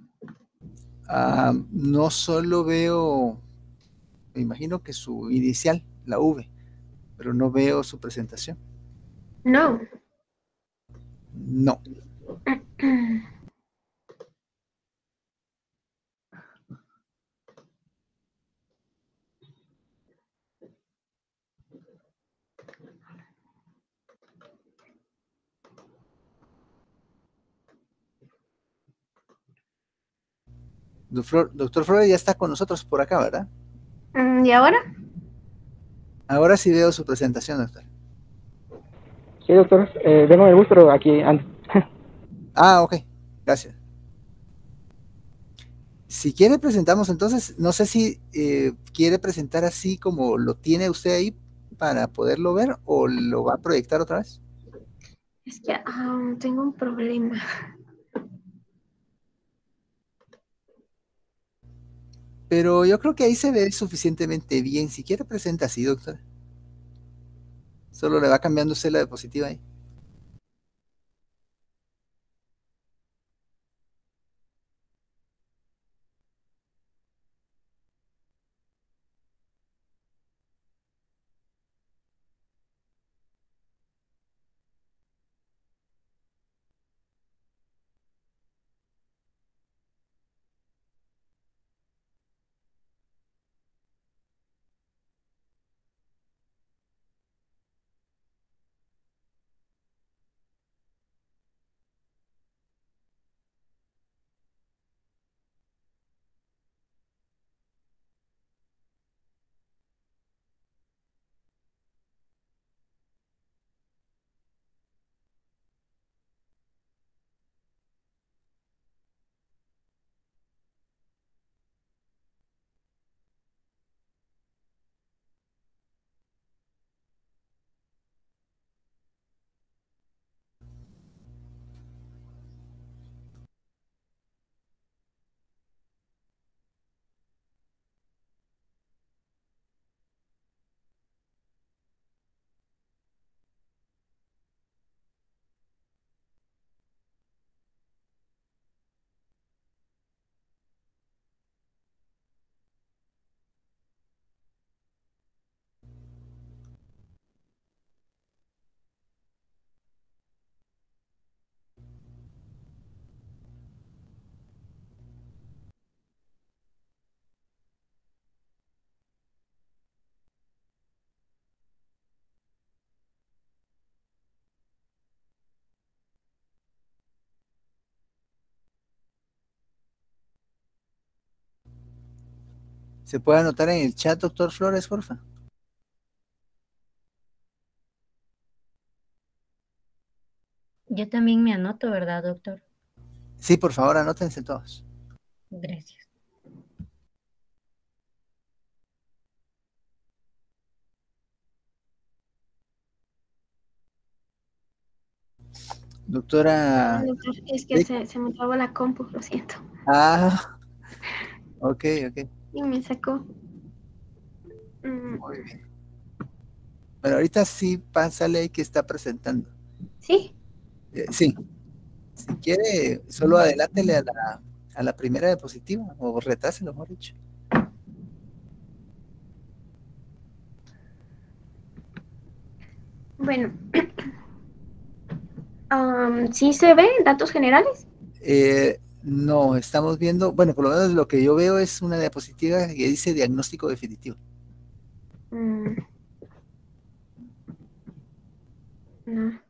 No solo veo, me imagino que su inicial, la V, pero no veo su presentación. No. No. Doctor Flores ya está con nosotros por acá, ¿verdad? ¿Y ahora? Ahora sí veo su presentación, doctor. Sí, doctor. Vengo del bus, pero aquí ando. Ok. Gracias. Si quiere presentamos entonces, no sé si quiere presentar así como lo tiene usted ahí para poderlo ver o lo va a proyectar otra vez. Es que tengo un problema. Pero yo creo que ahí se ve suficientemente bien. Si quiere presenta así, doctor. Solo le va cambiando usted la diapositiva ahí. ¿Se puede anotar en el chat, doctor Flores, porfa? Yo también me anoto, ¿verdad, doctor? Sí, por favor, anótense todos. Gracias. Doctora. Doctor, es que ¿Sí? se me trabó la compu, lo siento. Ah, ok, ok. Y me sacó. Muy bien. Pero ahorita sí, pásale que está presentando. ¿Sí? Sí, si quiere, solo adelántele a la primera diapositiva, o retáselo, mejor dicho. Bueno. ¿Sí se ve datos generales? No, estamos viendo, bueno, por lo menos lo que yo veo es una diapositiva que dice diagnóstico definitivo. Mm, no.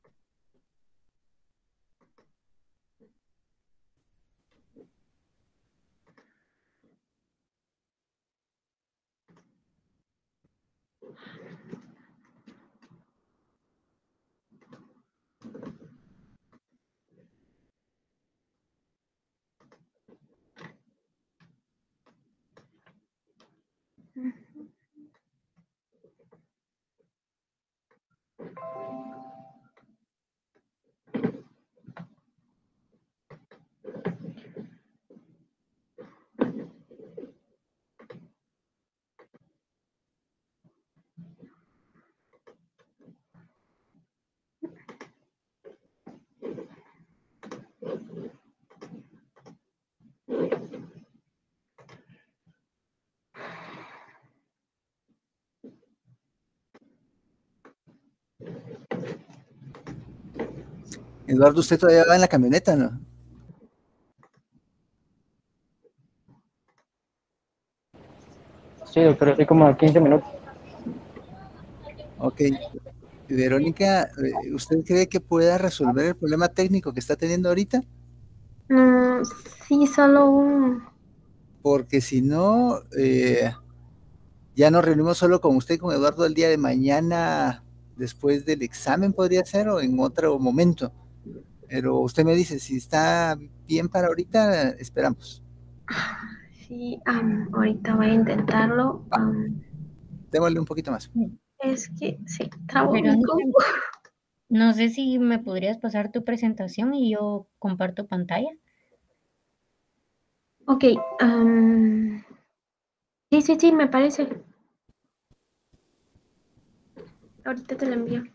Eduardo, usted todavía va en la camioneta, ¿no? Sí, doctor, estoy como a 15 minutos. Ok. Verónica, ¿usted cree que pueda resolver el problema técnico que está teniendo ahorita? Mm, sí, solo un... Porque si no, ya nos reunimos solo con usted y con Eduardo el día de mañana, después del examen podría ser, o en otro momento. Pero usted me dice, si está bien para ahorita, esperamos. Sí, ahorita voy a intentarlo. Démosle un poquito más. Es que se trabó mi Verónica, compu. no sé si me podrías pasar tu presentación y yo comparto pantalla. Ok, sí, sí, sí, me parece. Ahorita te lo envío.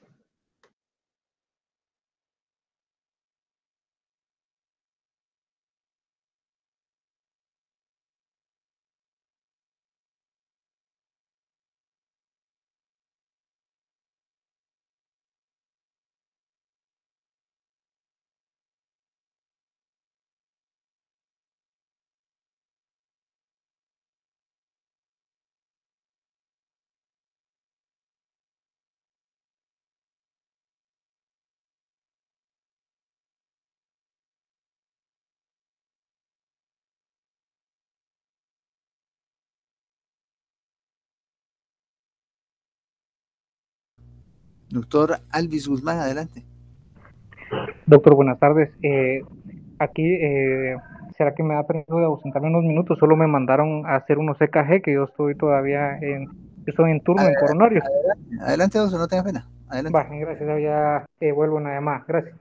Doctor Alvis Guzmán, adelante. Doctor, buenas tardes. Aquí, ¿será que me da permiso de ausentarme unos minutos? Solo me mandaron a hacer unos EKG, que yo estoy todavía yo estoy en turno en coronario. Adelante, adelante, doctor, no tenga pena. Adelante. Vale, gracias, ya vuelvo una llamada. Gracias.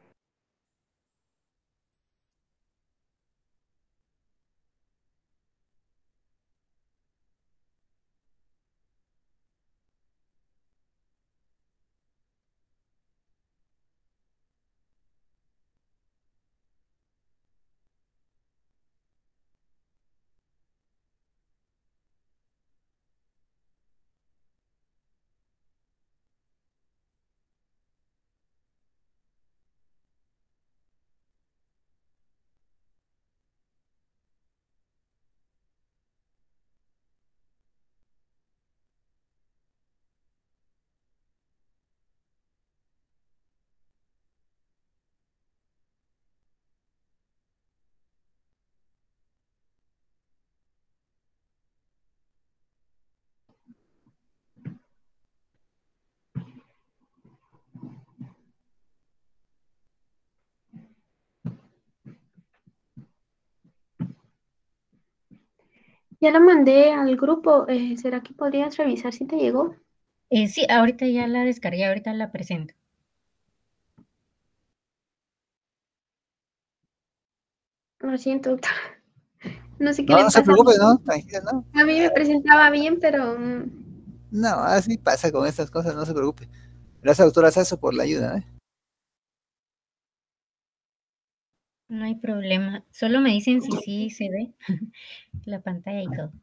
Ya la mandé al grupo. ¿Será que podrías revisar si te llegó? Sí, ahorita ya la descargué, ahorita la presento. Lo siento, doctor. No sé qué No, le no se pasa. preocupe, no, tranquila, no. A mí me presentaba bien, pero No, así pasa con estas cosas, no se preocupe. Gracias, doctora Sasso, por la ayuda, ¿eh? No hay problema. Solo me dicen si sí se ve la pantalla y todo.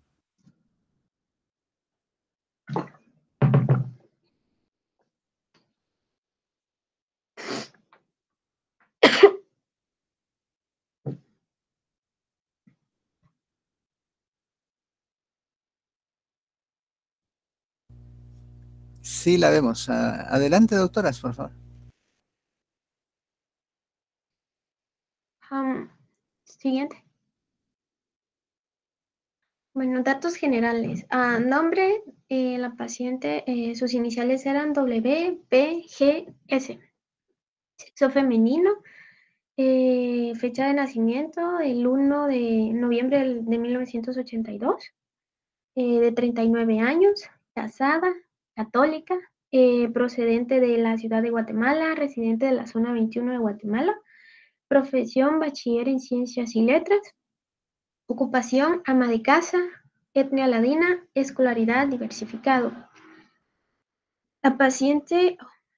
Sí, la vemos. Adelante, doctoras, por favor. siguiente. Bueno, datos generales. Nombre, la paciente, sus iniciales eran WPGS. Sexo femenino. Fecha de nacimiento, el 1 de noviembre de 1982. De 39 años, casada, católica, procedente de la ciudad de Guatemala, residente de la zona 21 de Guatemala. Profesión, bachiller en ciencias y letras. Ocupación, ama de casa. Etnia ladina. Escolaridad, diversificado. La paciente...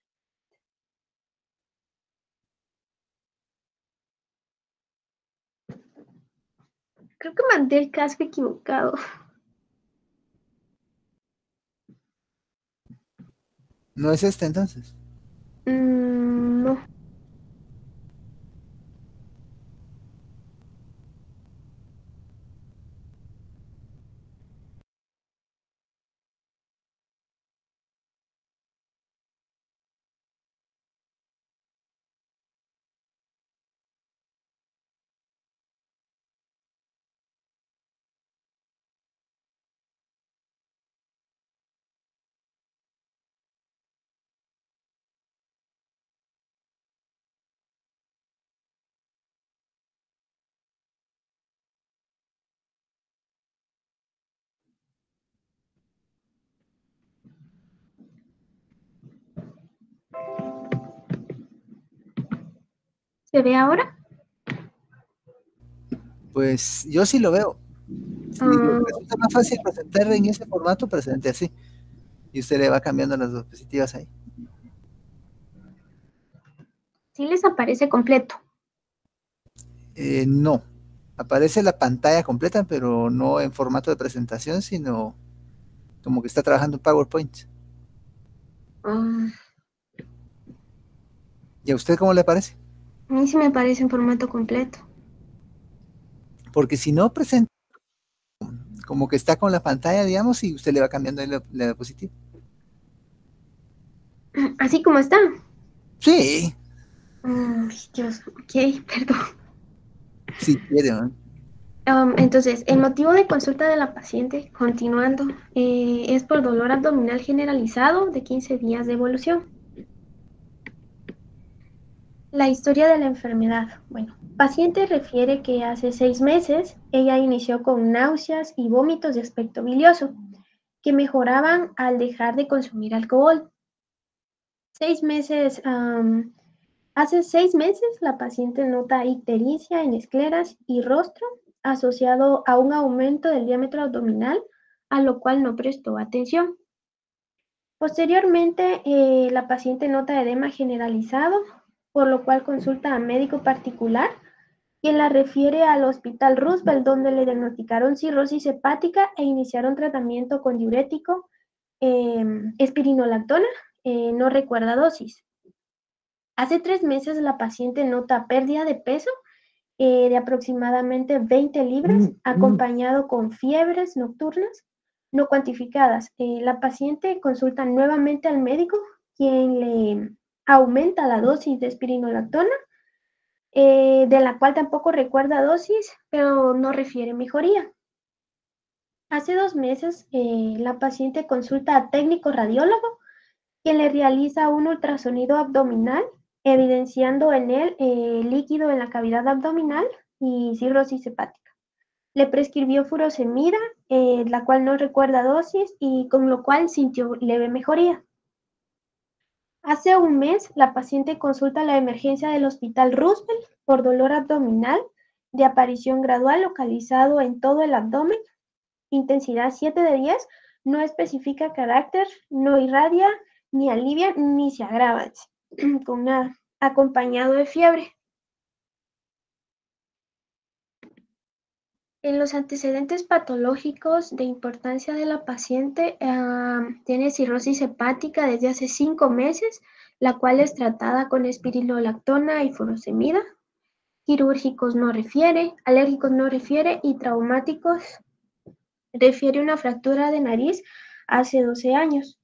Creo que mandé el casco equivocado. ¿No es este entonces? No. ¿Se ve ahora? Pues yo sí lo veo. Si le Ah, resulta más fácil presentar en ese formato, presente así. Y usted le va cambiando las diapositivas ahí. sí les aparece completo. No. Aparece la pantalla completa, pero no en formato de presentación, sino como que está trabajando en PowerPoint. Ah, ¿Y a usted cómo le parece? a mí sí me aparece en formato completo. Porque si no presenta, como que está con la pantalla, digamos, y usted le va cambiando ahí la diapositiva. Así como está. Sí, Dios, ok, perdón. si quiere, ¿no? Entonces, el motivo de consulta de la paciente, continuando, es por dolor abdominal generalizado de 15 días de evolución. La historia de la enfermedad. Bueno, paciente refiere que hace 6 meses ella inició con náuseas y vómitos de aspecto bilioso, que mejoraban al dejar de consumir alcohol. 6 meses, hace 6 meses la paciente nota ictericia en escleras y rostro asociado a un aumento del diámetro abdominal, a lo cual no prestó atención. Posteriormente, la paciente nota edema generalizado, por lo cual consulta a médico particular, quien la refiere al Hospital Roosevelt, donde le diagnosticaron cirrosis hepática e iniciaron tratamiento con diurético, espironolactona, no recuerda dosis. Hace 3 meses la paciente nota pérdida de peso de aproximadamente 20 libras, acompañado con fiebres nocturnas no cuantificadas. La paciente consulta nuevamente al médico, quien le aumenta la dosis de espironolactona, de la cual tampoco recuerda dosis, pero no refiere mejoría. Hace 2 meses, la paciente consulta a técnico radiólogo, quien le realiza un ultrasonido abdominal, evidenciando en él líquido en la cavidad abdominal y cirrosis hepática. Le prescribió furosemida, la cual no recuerda dosis y con lo cual sintió leve mejoría. Hace un mes, la paciente consulta la emergencia del Hospital Roosevelt por dolor abdominal de aparición gradual localizado en todo el abdomen, intensidad 7 de 10, no especifica carácter, no irradia, ni alivia, ni se agrava, con nada, acompañado de fiebre. En los antecedentes patológicos de importancia de la paciente, tiene cirrosis hepática desde hace 5 meses, la cual es tratada con espironolactona y furosemida. Quirúrgicos no refiere, alérgicos no refiere y traumáticos refiere una fractura de nariz hace 12 años.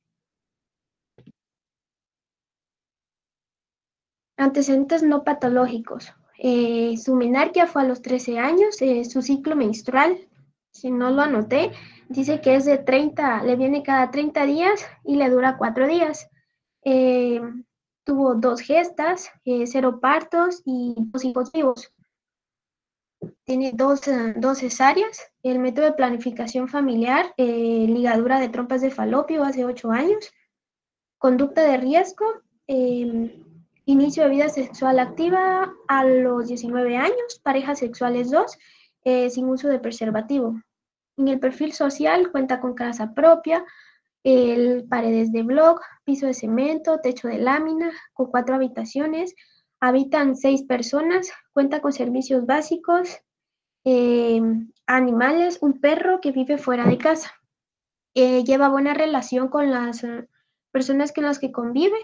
Antecedentes no patológicos. Su menarquia fue a los 13 años, su ciclo menstrual, si no lo anoté, dice que es de 30, le viene cada 30 días y le dura 4 días. Tuvo 2 gestas, 0 partos y 2 hijos vivos. Tiene 2 cesáreas. El método de planificación familiar, ligadura de trompas de falopio hace 8 años. Conducta de riesgo, inicio de vida sexual activa a los 19 años, parejas sexuales 2, sin uso de preservativo. En el perfil social cuenta con casa propia, paredes de bloc, piso de cemento, techo de lámina, con 4 habitaciones, habitan 6 personas, cuenta con servicios básicos, animales, un perro que vive fuera de casa. Lleva buena relación con las personas con las que convive.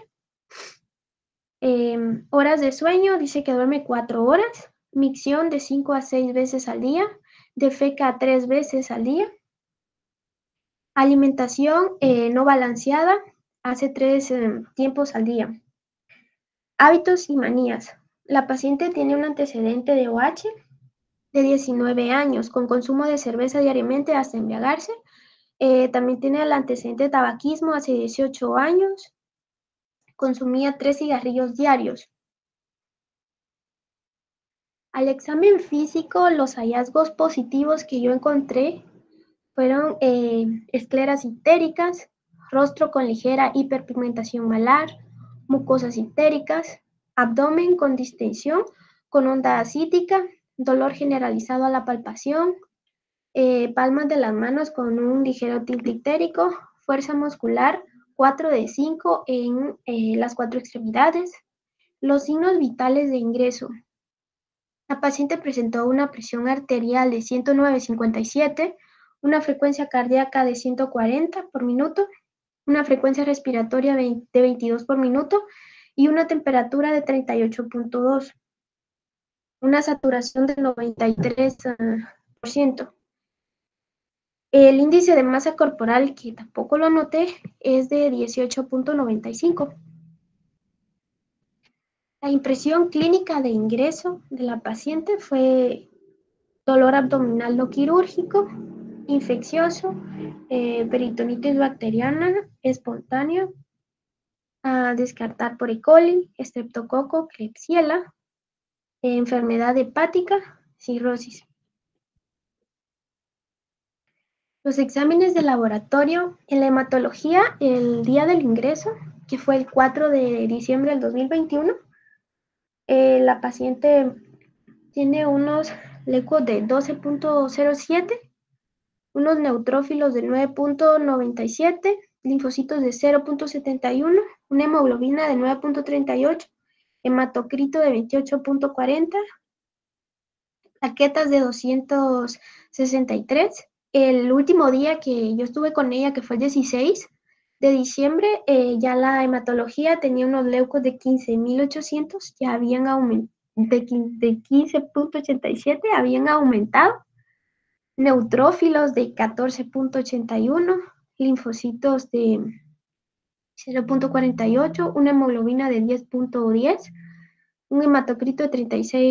Horas de sueño, dice que duerme 4 horas, micción de 5 a 6 veces al día, defeca 3 veces al día. Alimentación no balanceada, hace 3 tiempos al día. Hábitos y manías. La paciente tiene un antecedente de OH de 19 años, con consumo de cerveza diariamente hasta embriagarse. También tiene el antecedente de tabaquismo hace 18 años. Consumía 3 cigarrillos diarios. Al examen físico, los hallazgos positivos que yo encontré fueron escleras ictéricas, rostro con ligera hiperpigmentación malar, mucosas ictéricas, abdomen con distensión, con onda acítica, dolor generalizado a la palpación, palmas de las manos con un ligero tinte ictérico, fuerza muscular 4 de 5 en las 4 extremidades. Los signos vitales de ingreso. La paciente presentó una presión arterial de 109/57, una frecuencia cardíaca de 140 por minuto, una frecuencia respiratoria de 22 por minuto y una temperatura de 38.2, una saturación del 93%. El índice de masa corporal, que tampoco lo anoté, es de 18.95. La impresión clínica de ingreso de la paciente fue dolor abdominal no quirúrgico, infeccioso, peritonitis bacteriana espontánea, a descartar por E. coli, estreptococo, Klebsiella, enfermedad hepática, cirrosis. Los exámenes de laboratorio en la hematología el día del ingreso, que fue el 4 de diciembre del 2021, la paciente tiene unos leucos de 12.07, unos neutrófilos de 9.97, linfocitos de 0.71, una hemoglobina de 9.38, hematocrito de 28.40, plaquetas de 263. El último día que yo estuve con ella, que fue el 16 de diciembre, ya la hematología tenía unos leucos de 15.800, ya habían aumentado, de 15.87 habían aumentado, neutrófilos de 14.81, linfocitos de 0.48, una hemoglobina de 10.10, un hematocrito de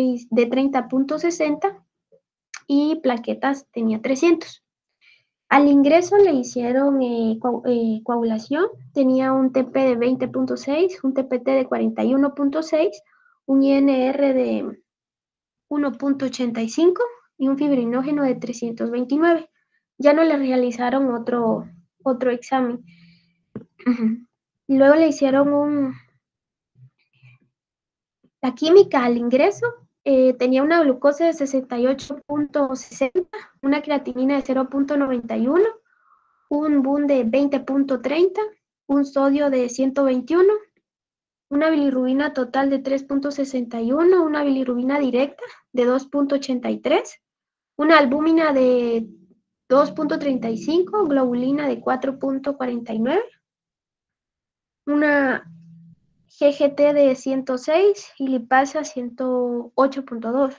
30.60 y plaquetas tenía 300. Al ingreso le hicieron coagulación, tenía un TP de 20.6, un TPT de 41.6, un INR de 1.85 y un fibrinógeno de 329. Ya no le realizaron otro examen. Luego le hicieron la química al ingreso. Tenía una glucosa de 68.60, una creatinina de 0.91, un BUN de 20.30, un sodio de 121, una bilirrubina total de 3.61, una bilirrubina directa de 2.83, una albúmina de 2.35, globulina de 4.49, una GGT de 106 y lipasa 108.2.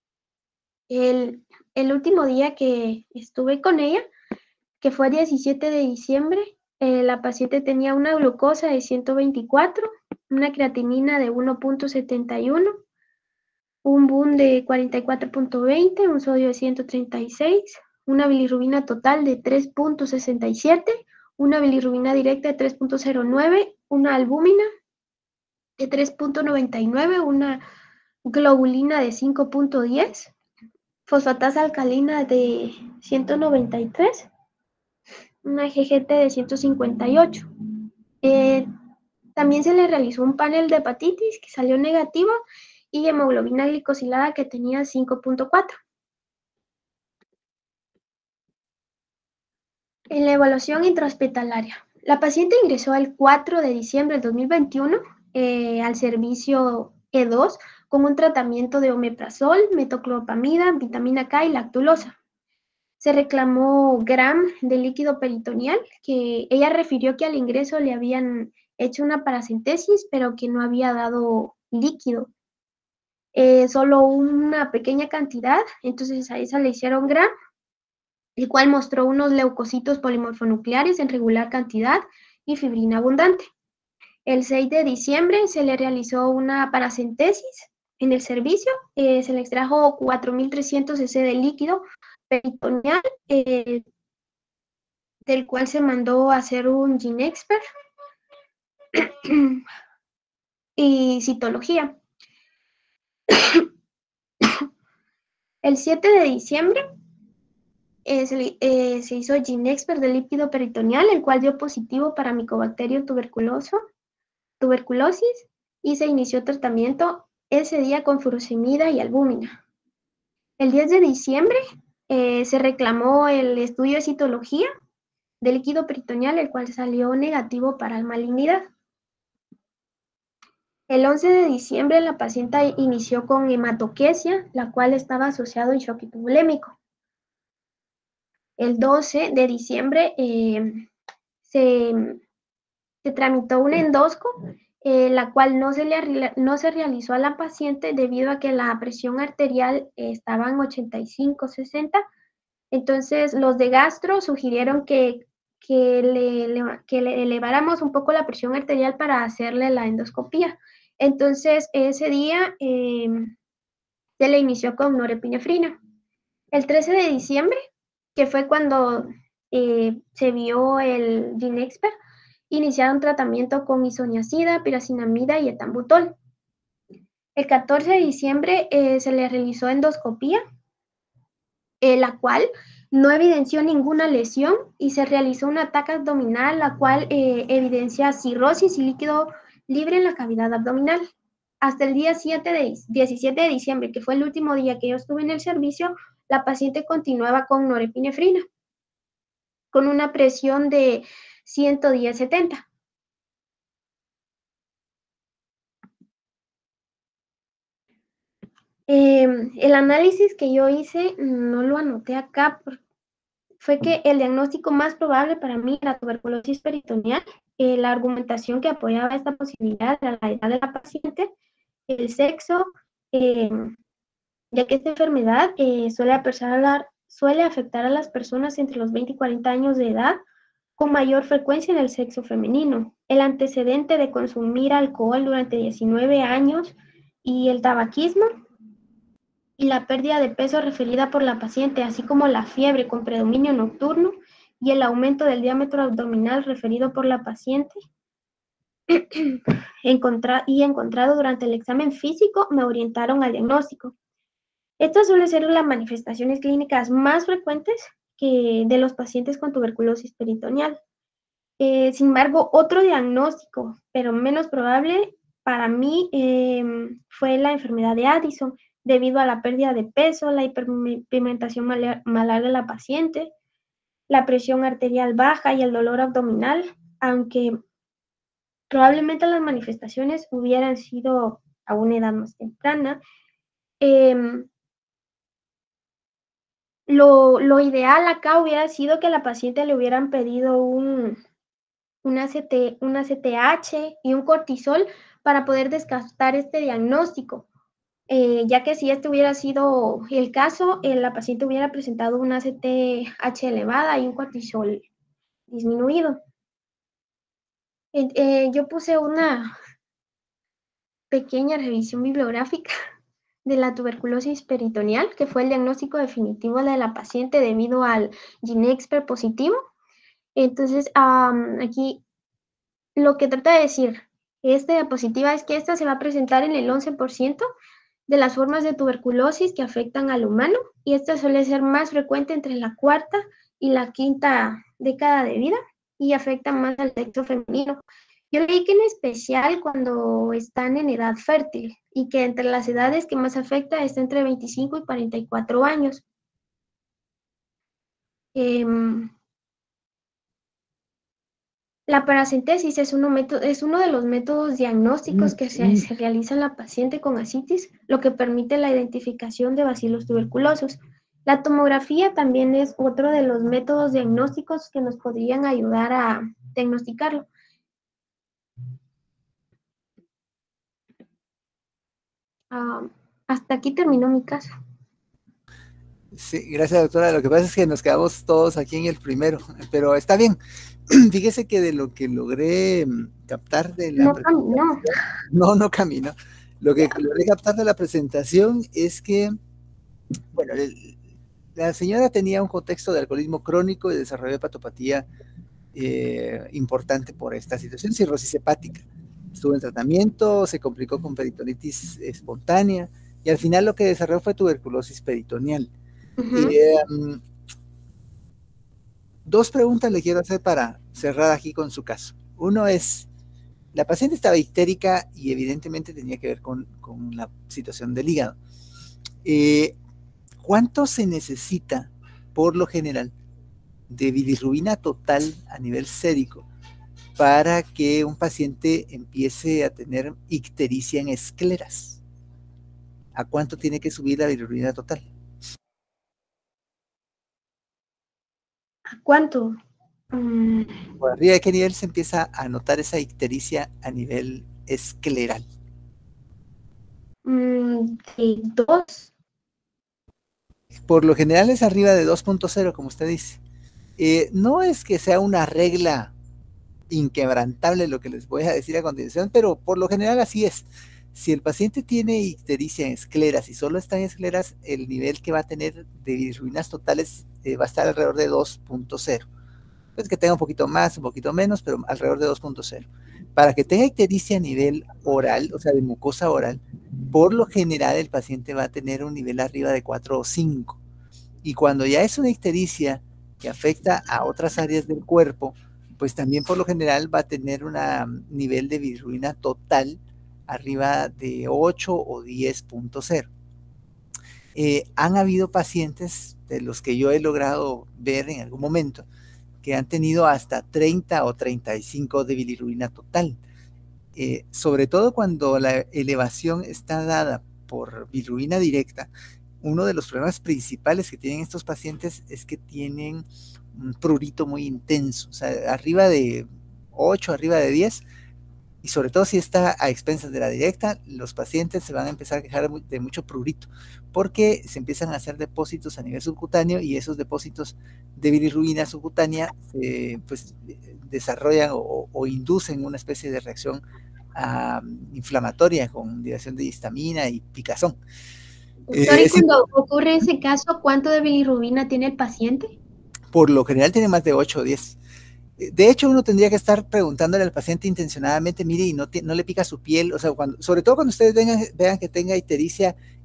El último día que estuve con ella, que fue 17 de diciembre, la paciente tenía una glucosa de 124, una creatinina de 1.71, un BUN de 44.20, un sodio de 136, una bilirrubina total de 3.67, una bilirrubina directa de 3.09, una albúmina de 3.99, una globulina de 5.10, fosfatasa alcalina de 193, una GGT de 158. También se le realizó un panel de hepatitis que salió negativo y hemoglobina glicosilada que tenía 5.4. En la evaluación intrahospitalaria, la paciente ingresó el 4 de diciembre del 2021 al servicio E2 con un tratamiento de omeprazol, metoclopramida, vitamina K y lactulosa. Se reclamó GRAM de líquido peritoneal, que ella refirió que al ingreso le habían hecho una paracentesis, pero que no había dado líquido. Solo una pequeña cantidad, entonces a esa le hicieron GRAM, el cual mostró unos leucocitos polimorfonucleares en regular cantidad y fibrina abundante. El 6 de diciembre se le realizó una paracentesis en el servicio, se le extrajo 4.300 cc de líquido peritoneal, del cual se mandó a hacer un GeneXpert y citología. El 7 de diciembre se hizo GeneXpert de líquido peritoneal, el cual dio positivo para Mycobacterium tuberculosis, y se inició tratamiento ese día con furosemida y albúmina. El 10 de diciembre se reclamó el estudio de citología de líquido peritoneal, el cual salió negativo para malignidad. El 11 de diciembre la paciente inició con hematoquesia, la cual estaba asociada a un shock hipovolémico. El 12 de diciembre se tramitó un endosco, la cual no se realizó a la paciente debido a que la presión arterial estaba en 85-60. Entonces los de gastro sugirieron que le eleváramos un poco la presión arterial para hacerle la endoscopía. Entonces ese día se le inició con norepinefrina. El 13 de diciembre, que fue cuando se vio el GeneXpert, iniciaron tratamiento con isoniazida, piracinamida y etambutol. El 14 de diciembre se le realizó endoscopía, la cual no evidenció ninguna lesión y se realizó un ataque abdominal, la cual evidencia cirrosis y líquido libre en la cavidad abdominal. Hasta el día 17 de diciembre, que fue el último día que yo estuve en el servicio, la paciente continuaba con norepinefrina, con una presión de 110/70. El análisis que yo hice, no lo anoté acá, fue que el diagnóstico más probable para mí era tuberculosis peritoneal. La argumentación que apoyaba esta posibilidad era la edad de la paciente, el sexo, ya que esta enfermedad suele afectar a las personas entre los 20 y 40 años de edad, con mayor frecuencia en el sexo femenino. El antecedente de consumir alcohol durante 19 años y el tabaquismo y la pérdida de peso referida por la paciente, así como la fiebre con predominio nocturno y el aumento del diámetro abdominal referido por la paciente encontrado durante el examen físico, me orientaron al diagnóstico. Estas suelen ser las manifestaciones clínicas más frecuentes que de los pacientes con tuberculosis peritoneal. Sin embargo, otro diagnóstico, pero menos probable para mí, fue la enfermedad de Addison, debido a la pérdida de peso, la hiperpigmentación malar de la paciente, la presión arterial baja y el dolor abdominal, aunque probablemente las manifestaciones hubieran sido a una edad más temprana. Lo ideal acá hubiera sido que a la paciente le hubieran pedido un ACTH y un cortisol para poder descartar este diagnóstico, ya que si este hubiera sido el caso, la paciente hubiera presentado una ACTH elevada y un cortisol disminuido. Yo puse una pequeña revisión bibliográfica de la tuberculosis peritoneal, que fue el diagnóstico definitivo de la paciente debido al GeneXpert positivo. Entonces, aquí lo que trata de decir esta diapositiva es que esta se va a presentar en el 11% de las formas de tuberculosis que afectan al humano, y esta suele ser más frecuente entre la cuarta y la quinta década de vida y afecta más al sexo femenino. Yo leí que en especial cuando están en edad fértil, y que entre las edades que más afecta está entre 25 y 44 años. La paracentesis es uno de los métodos diagnósticos que se realiza en la paciente con ascitis, lo que permite la identificación de bacilos tuberculosos. La tomografía también es otro de los métodos diagnósticos que nos podrían ayudar a diagnosticarlo. Hasta aquí terminó mi caso. Sí, gracias, doctora. Lo que pasa es que nos quedamos todos aquí en el primero, pero está bien. Fíjese que de lo que logré captar de la presentación, no caminó. Lo que logré captar de la presentación es que, bueno, la señora tenía un contexto de alcoholismo crónico y desarrollo de hepatopatía importante por esta situación, cirrosis hepática. Estuvo en tratamiento, se complicó con peritonitis espontánea y al final lo que desarrolló fue tuberculosis peritoneal. Dos preguntas le quiero hacer para cerrar aquí con su caso. Uno es, la paciente estaba ictérica y evidentemente tenía que ver con la situación del hígado. ¿Cuánto se necesita, por lo general, de bilirrubina total a nivel sérico para que un paciente empiece a tener ictericia en escleras? ¿A cuánto tiene que subir la bilirrubina total? ¿A cuánto? ¿Por arriba de qué nivel se empieza a notar esa ictericia a nivel escleral? De 2. Por lo general es arriba de 2.0, como usted dice. No es que sea una regla inquebrantable lo que les voy a decir a continuación, pero por lo general así es. Si el paciente tiene ictericia en escleras y solo está en escleras, el nivel que va a tener de bilirrubinas totales va a estar alrededor de 2.0. Pues que tenga un poquito más, un poquito menos, pero alrededor de 2.0. Para que tenga ictericia a nivel oral, o sea, de mucosa oral, por lo general el paciente va a tener un nivel arriba de 4 o 5. Y cuando ya es una ictericia que afecta a otras áreas del cuerpo, pues también por lo general va a tener un nivel de bilirrubina total arriba de 8 o 10.0. Han habido pacientes de los que yo he logrado ver en algún momento que han tenido hasta 30 o 35 de bilirrubina total. Sobre todo cuando la elevación está dada por bilirrubina directa, uno de los problemas principales que tienen estos pacientes es que tienen un prurito muy intenso, o sea, arriba de 8, arriba de 10, y sobre todo si está a expensas de la directa, los pacientes se van a empezar a quejar de mucho prurito, porque se empiezan a hacer depósitos a nivel subcutáneo y esos depósitos de bilirrubina subcutánea pues desarrollan o inducen una especie de reacción inflamatoria con liberación de histamina y picazón. Doctor, ¿y cuando ocurre ese caso, cuánto de bilirrubina tiene el paciente? Por lo general tiene más de 8 o 10. De hecho, uno tendría que estar preguntándole al paciente intencionadamente, mire, y no le pica su piel, o sea, sobre todo cuando ustedes vean que tenga ictericia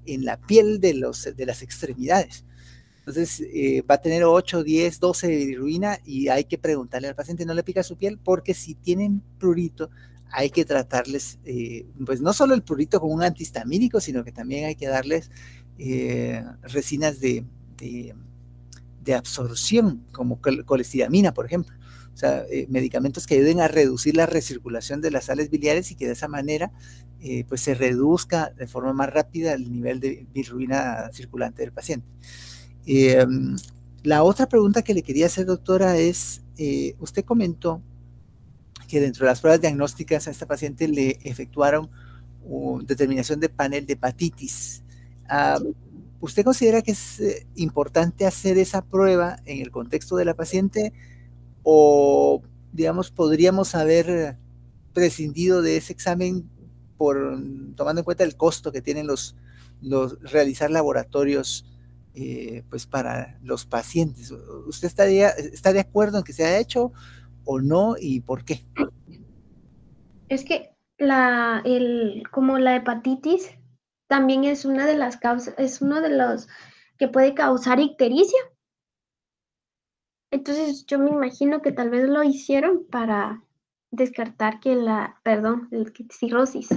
en la piel de las extremidades. Entonces va a tener 8, 10, 12 de bilirrubina y hay que preguntarle al paciente, no le pica su piel, porque si tienen prurito, hay que tratarles, pues no solo el prurito con un antihistamínico, sino que también hay que darles resinas de absorción, como colestiramina, por ejemplo. O sea, medicamentos que ayuden a reducir la recirculación de las sales biliares y que de esa manera pues se reduzca de forma más rápida el nivel de bilirrubina circulante del paciente. La otra pregunta que le quería hacer, doctora, es, usted comentó que dentro de las pruebas diagnósticas a esta paciente le efectuaron determinación de panel de hepatitis. ¿Usted considera que es importante hacer esa prueba en el contexto de la paciente o, digamos, podríamos haber prescindido de ese examen tomando en cuenta el costo que tienen realizar laboratorios pues para los pacientes? ¿Usted está de acuerdo en que se haya hecho o no y por qué? Es que como la hepatitis también es una de las causas, es uno de los que puede causar ictericia. Entonces yo me imagino que tal vez lo hicieron para descartar cirrosis.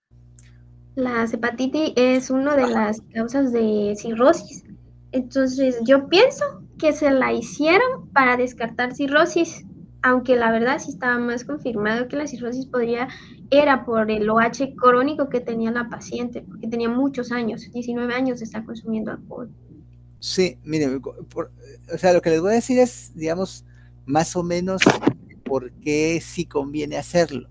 La hepatitis es una de las causas de cirrosis. Entonces yo pienso que se la hicieron para descartar cirrosis, aunque la verdad sí estaba más confirmado que la cirrosis era por el OH crónico que tenía la paciente, porque tenía muchos años, 19 años de estar consumiendo alcohol. Sí, mire, o sea, lo que les voy a decir es, digamos, más o menos por qué sí conviene hacerlo.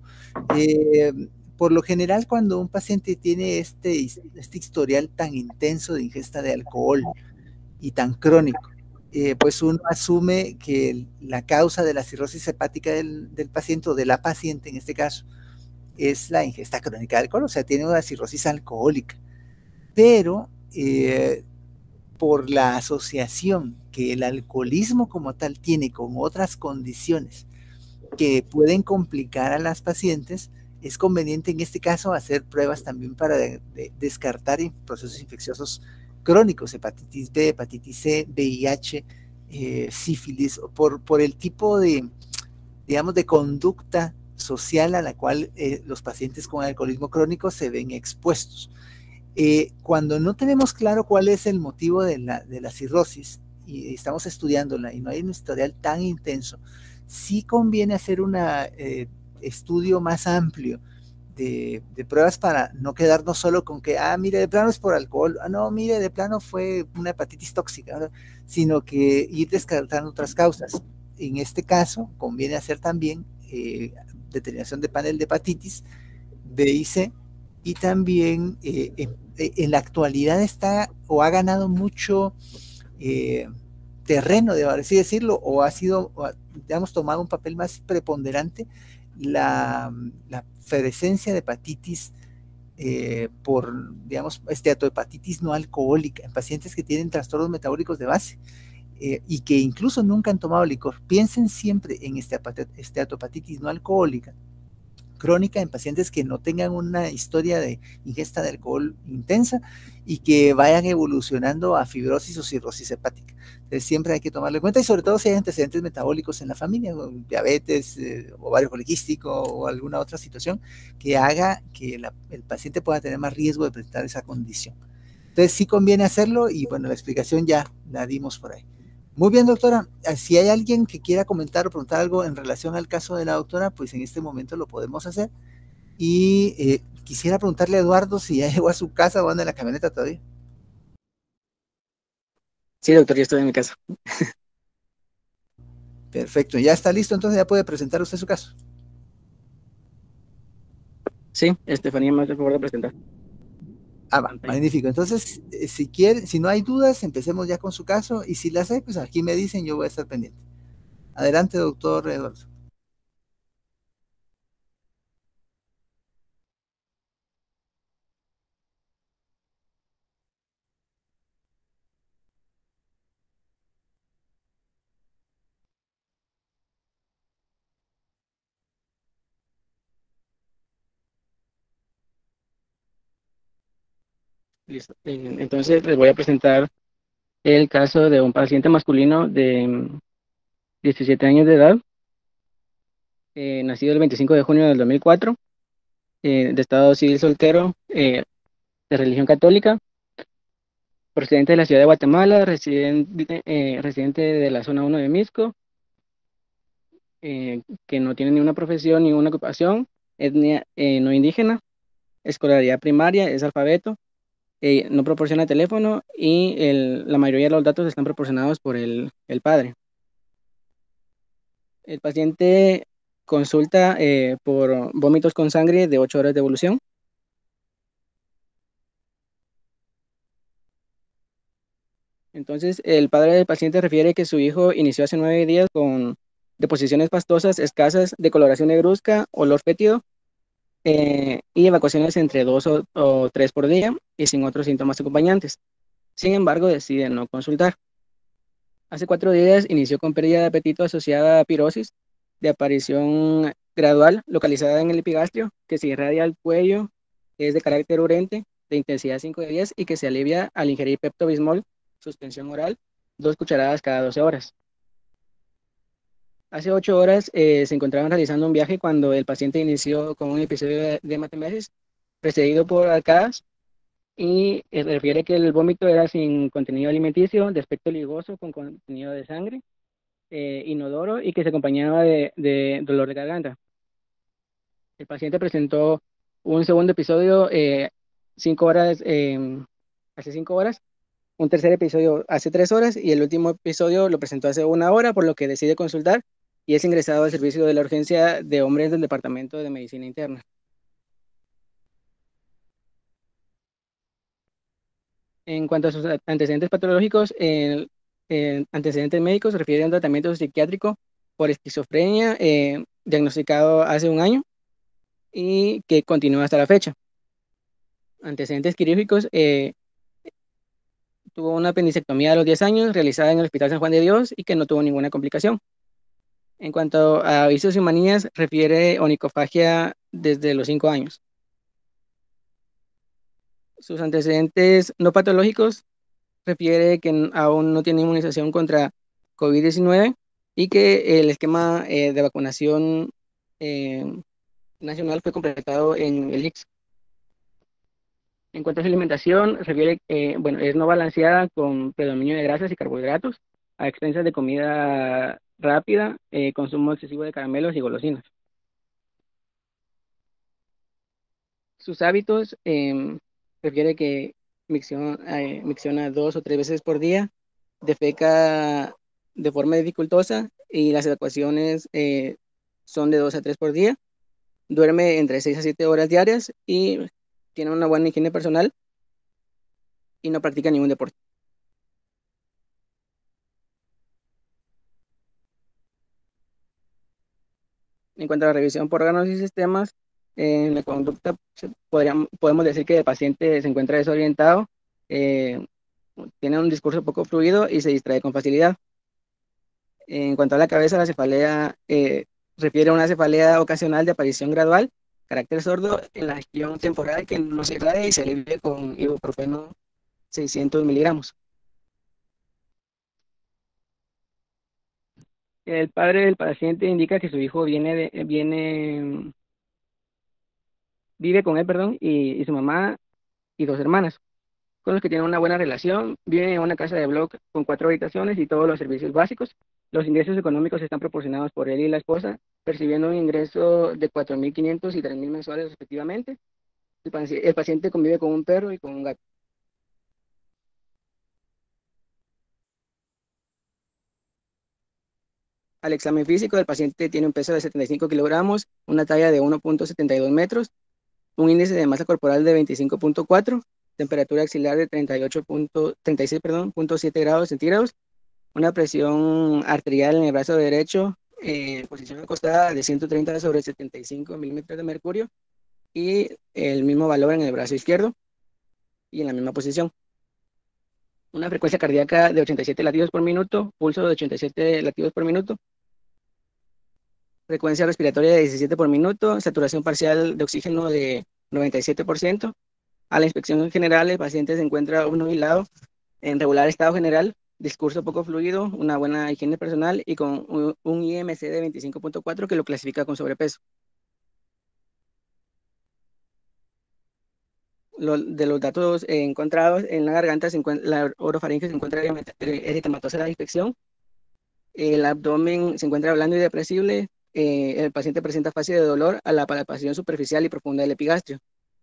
Por lo general, cuando un paciente tiene este historial tan intenso de ingesta de alcohol y tan crónico, pues uno asume que la causa de la cirrosis hepática del paciente o de la paciente en este caso es la ingesta crónica de alcohol, o sea, tiene una cirrosis alcohólica. Pero por la asociación que el alcoholismo como tal tiene con otras condiciones que pueden complicar a las pacientes, es conveniente en este caso hacer pruebas también para descartar procesos infecciosos crónicos, hepatitis B, hepatitis C, VIH, sífilis, por el tipo de, digamos, de conducta social a la cual los pacientes con alcoholismo crónico se ven expuestos. Cuando no tenemos claro cuál es el motivo de la cirrosis y estamos estudiándola y no hay un historial tan intenso, sí conviene hacer un estudio más amplio de pruebas para no quedarnos solo con que, mire, de plano es por alcohol, no, mire, de plano fue una hepatitis tóxica, ¿no? Sino que ir descartando otras causas. En este caso, conviene hacer también determinación de panel de hepatitis B y C, y también en la actualidad está o ha ganado mucho terreno, de así decirlo, o ha sido, digamos, tomado un papel más preponderante la presencia de hepatitis por, digamos, esteatohepatitis no alcohólica en pacientes que tienen trastornos metabólicos de base y que incluso nunca han tomado licor. Piensen siempre en esteatohepatitis no alcohólica crónica en pacientes que no tengan una historia de ingesta de alcohol intensa y que vayan evolucionando a fibrosis o cirrosis hepática. Entonces siempre hay que tomarlo en cuenta y sobre todo si hay antecedentes metabólicos en la familia, diabetes, ovario poliquístico o alguna otra situación que haga que el paciente pueda tener más riesgo de presentar esa condición. Entonces sí conviene hacerlo y bueno, la explicación ya la dimos por ahí. Muy bien, doctora. Si hay alguien que quiera comentar o preguntar algo en relación al caso de la doctora, pues en este momento lo podemos hacer. Y quisiera preguntarle a Eduardo si ya llegó a su casa o anda en la camioneta todavía. Sí, doctor, yo estoy en mi casa. Perfecto, ya está listo, entonces ya puede presentar usted su caso. Sí, Estefanía me hace el favor de presentar. Va, magnífico. Entonces, si quiere, si no hay dudas, empecemos ya con su caso. Y si las hay, pues aquí me dicen, yo voy a estar pendiente. Adelante, doctor Eduardo. Listo. Entonces les voy a presentar el caso de un paciente masculino de 17 años de edad, nacido el 25 de junio del 2004, de estado civil soltero, de religión católica, procedente de la ciudad de Guatemala, residente de la zona 1 de Misco, que no tiene ni una profesión ni una ocupación, etnia no indígena, escolaridad primaria, es alfabeto, no proporciona teléfono y la mayoría de los datos están proporcionados por el padre. El paciente consulta por vómitos con sangre de 8 horas de evolución. Entonces, el padre del paciente refiere que su hijo inició hace 9 días con deposiciones pastosas escasas, decoloración negruzca, olor fétido y evacuaciones entre 2 o 3 por día y sin otros síntomas acompañantes. Sin embargo, decide no consultar. Hace 4 días inició con pérdida de apetito asociada a pirosis de aparición gradual localizada en el epigastrio, que se irradia al cuello, es de carácter urente, de intensidad 5 de 10 y que se alivia al ingerir Pepto-Bismol, suspensión oral, 2 cucharadas cada 12 horas. Hace 8 horas se encontraban realizando un viaje cuando el paciente inició con un episodio de hematemesis precedido por arcadas y refiere que el vómito era sin contenido alimenticio, de aspecto ligoso con contenido de sangre, inodoro y que se acompañaba de dolor de garganta. El paciente presentó un segundo episodio 5 horas, hace 5 horas, un tercer episodio hace 3 horas y el último episodio lo presentó hace 1 hora, por lo que decide consultar y es ingresado al servicio de la urgencia de hombres del Departamento de Medicina Interna. En cuanto a sus antecedentes patológicos, antecedentes médicos refieren a un tratamiento psiquiátrico por esquizofrenia diagnosticado hace 1 año y que continúa hasta la fecha. Antecedentes quirúrgicos, tuvo una apendicectomía a los 10 años realizada en el Hospital San Juan de Dios y que no tuvo ninguna complicación. En cuanto a vicios y manías, refiere onicofagia desde los 5 años. Sus antecedentes no patológicos refiere que aún no tiene inmunización contra COVID-19 y que el esquema de vacunación nacional fue completado en el ICS. En cuanto a su alimentación, refiere, bueno, es no balanceada con predominio de grasas y carbohidratos a expensas de comida rápida, consumo excesivo de caramelos y golosinas. Sus hábitos, refiere que micciona 2 o 3 veces por día, defeca de forma dificultosa y las evacuaciones son de 2 a 3 por día, duerme entre 6 a 7 horas diarias y tiene una buena higiene personal y no practica ningún deporte. En cuanto a la revisión por órganos y sistemas, en la conducta podemos decir que el paciente se encuentra desorientado, tiene un discurso poco fluido y se distrae con facilidad. En cuanto a la cabeza, la cefalea refiere a una cefalea ocasional de aparición gradual, carácter sordo, en la región temporal que no se irradia y se alivia con ibuprofeno 600 miligramos. El padre del paciente indica que su hijo vive con él, perdón, y su mamá y 2 hermanas, con los que tienen una buena relación, viven en una casa de bloque con 4 habitaciones y todos los servicios básicos. Los ingresos económicos están proporcionados por él y la esposa, percibiendo un ingreso de 4.500 y 3.000 mensuales respectivamente. El paciente convive con un perro y con un gato. Al examen físico, el paciente tiene un peso de 75 kilogramos, una talla de 1.72 metros, un índice de masa corporal de 25.4, temperatura axilar de 36.7 grados centígrados, una presión arterial en el brazo derecho, posición acostada de 130 sobre 75 milímetros de mercurio y el mismo valor en el brazo izquierdo y en la misma posición. Una frecuencia cardíaca de 87 latidos por minuto, pulso de 87 latidos por minuto, frecuencia respiratoria de 17 por minuto, saturación parcial de oxígeno de 97%, A la inspección general, el paciente se encuentra obnubilado, en regular estado general, discurso poco fluido, una buena higiene personal y con un IMC de 25.4 que lo clasifica con sobrepeso. De los datos encontrados en la garganta, la orofaringe se encuentra eritematosa la infección, el abdomen se encuentra blando y depresible, el paciente presenta fase de dolor a la palpación superficial y profunda del epigastrio.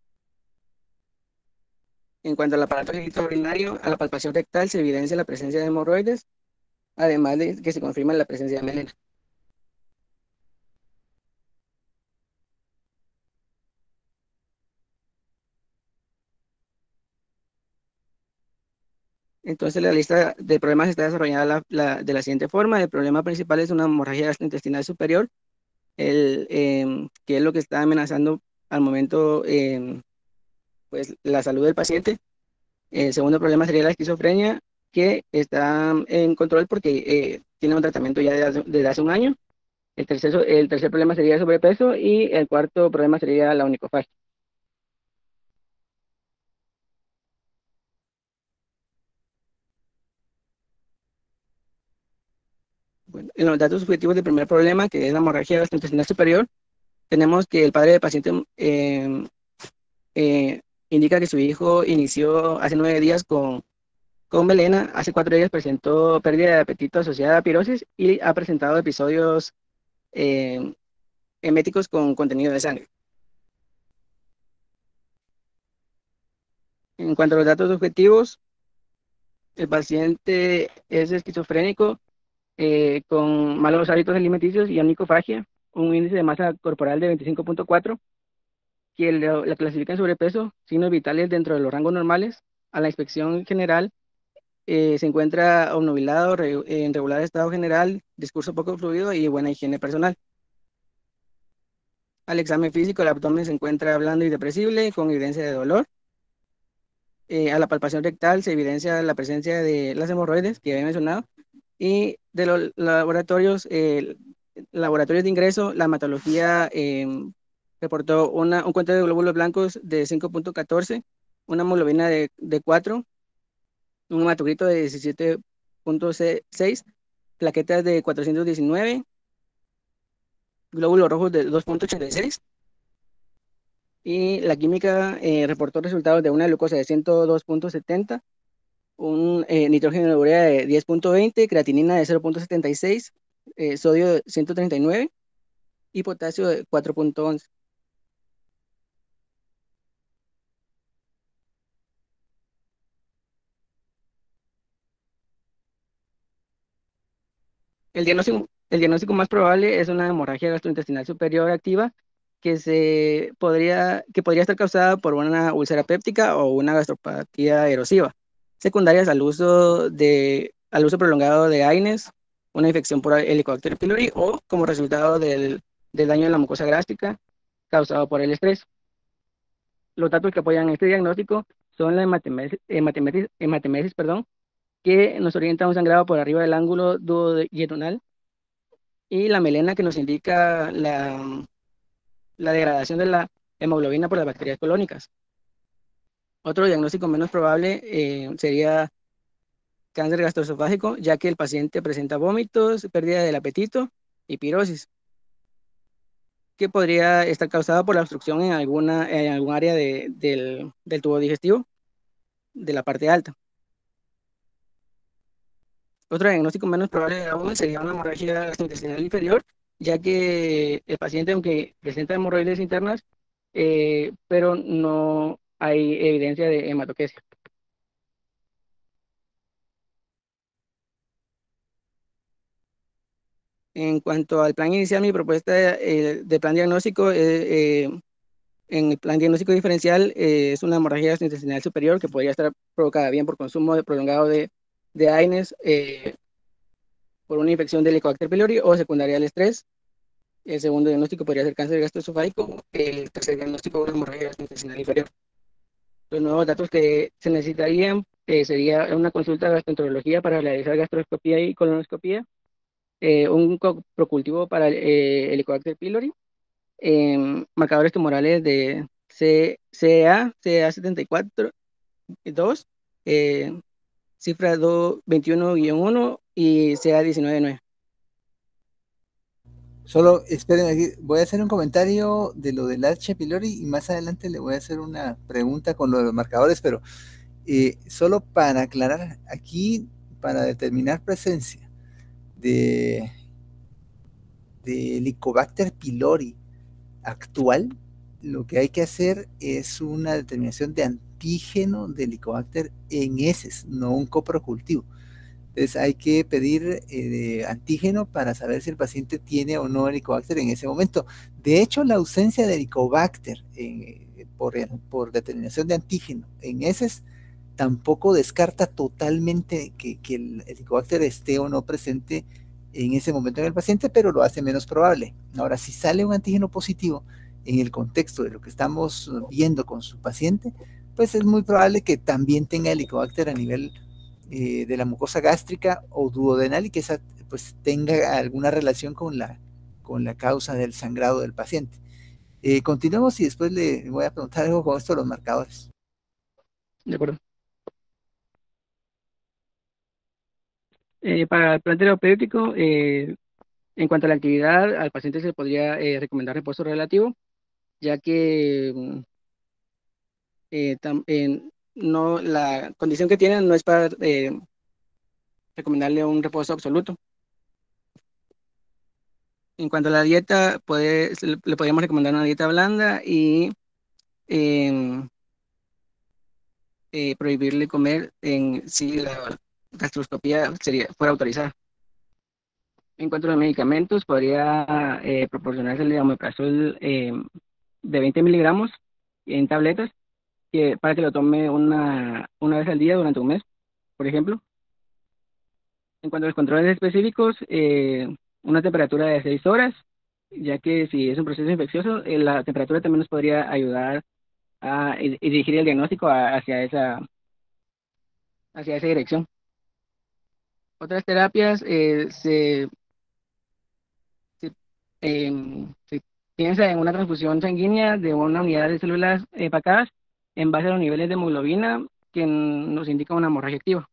En cuanto al aparato genitourinario, a la palpación rectal se evidencia la presencia de hemorroides, además de que se confirma la presencia de melena. Entonces la lista de problemas está desarrollada de la siguiente forma. El problema principal es una hemorragia gastrointestinal superior, que es lo que está amenazando al momento pues, la salud del paciente. El segundo problema sería la esquizofrenia, que está en control porque tiene un tratamiento ya desde hace un año. El tercer problema sería el sobrepeso y el cuarto problema sería la onicofagia. Bueno, en los datos subjetivos del primer problema, que es la hemorragia gastrointestinal superior, tenemos que el padre del paciente indica que su hijo inició hace 9 días con melena, hace 4 días presentó pérdida de apetito asociada a pirosis y ha presentado episodios eh, eméticos con contenido de sangre. En cuanto a los datos objetivos, el paciente es esquizofrénico con malos hábitos alimenticios y onicofagia, un índice de masa corporal de 25.4, que la clasifica en sobrepeso, signos vitales dentro de los rangos normales. A la inspección general se encuentra obnubilado, en regular estado general, discurso poco fluido y buena higiene personal. Al examen físico, el abdomen se encuentra blando y depresible, con evidencia de dolor. A la palpación rectal se evidencia la presencia de las hemorroides que había mencionado. Y de los laboratorios de ingreso, la hematología reportó un cuento de glóbulos blancos de 5.14, una hemoglobina de 4, un hematocrito de 17.6, plaquetas de 419, glóbulos rojos de 2.86, y la química reportó resultados de una glucosa de 102.70, un nitrógeno de urea de 10.20, creatinina de 0.76, sodio de 139 y potasio de 4.11. El diagnóstico más probable es una hemorragia gastrointestinal superior activa que podría estar causada por una úlcera péptica o una gastropatía erosiva, secundarias al uso prolongado de AINES, una infección por Helicobacter pylori o como resultado del daño de la mucosa gástrica causado por el estrés. Los datos que apoyan este diagnóstico son la hematemesis, que nos orienta a un sangrado por arriba del ángulo duodenal, y la melena, que nos indica la degradación de la hemoglobina por las bacterias colónicas. Otro diagnóstico menos probable sería cáncer gastroesofágico, ya que el paciente presenta vómitos, pérdida del apetito y pirosis, que podría estar causada por la obstrucción en algún área del tubo digestivo de la parte alta. Otro diagnóstico menos probable aún sería una hemorragia gastrointestinal inferior, ya que el paciente, aunque presenta hemorroides internas, pero no hay evidencia de hematoquesia. En cuanto al plan inicial, mi propuesta de plan diagnóstico, en el plan diagnóstico diferencial, es una hemorragia gastrointestinal superior que podría estar provocada bien por consumo prolongado de AINES, por una infección de Helicobacter pylori o secundaria al estrés. El segundo diagnóstico podría ser cáncer gastroesofágico. El tercer diagnóstico, una hemorragia gastrointestinal inferior. Los nuevos datos que se necesitarían sería una consulta de gastroenterología para realizar gastroscopía y colonoscopía, un procultivo para el Helicobacter pylori, marcadores tumorales de CA74 2, cifra 21-1 y CA19-9. Solo esperen aquí, voy a hacer un comentario de lo del H. pylori y más adelante le voy a hacer una pregunta con lo de los marcadores, pero solo para aclarar, aquí para determinar presencia de Helicobacter pylori actual, lo que hay que hacer es una determinación de antígeno de Helicobacter en heces, no un coprocultivo. Entonces hay que pedir antígeno para saber si el paciente tiene o no Helicobacter en ese momento. De hecho, la ausencia de Helicobacter por determinación de antígeno en heces tampoco descarta totalmente que el Helicobacter esté o no presente en ese momento en el paciente, pero lo hace menos probable. Ahora, si sale un antígeno positivo en el contexto de lo que estamos viendo con su paciente, pues es muy probable que también tenga Helicobacter a nivel de la mucosa gástrica o duodenal y que esa pues tenga alguna relación con la causa del sangrado del paciente. Continuemos y después le voy a preguntar algo con esto de los marcadores. De acuerdo. Para el plan terapéutico, en cuanto a la actividad, al paciente se podría recomendar reposo relativo, ya que no, la condición que tiene no es para recomendarle un reposo absoluto. En cuanto a la dieta, le podríamos recomendar una dieta blanda y prohibirle comer si la gastroscopía fuera autorizada. En cuanto a los medicamentos, podría proporcionársele omeprazol de 20 miligramos en tabletas para que lo tome una vez al día durante un mes, por ejemplo. En cuanto a los controles específicos, una temperatura de 6 horas, ya que si es un proceso infeccioso, la temperatura también nos podría ayudar a dirigir el diagnóstico hacia esa dirección. Otras terapias se piensa en una transfusión sanguínea de una unidad de células empacadas en base a los niveles de hemoglobina que nos indica una hemorragia activa.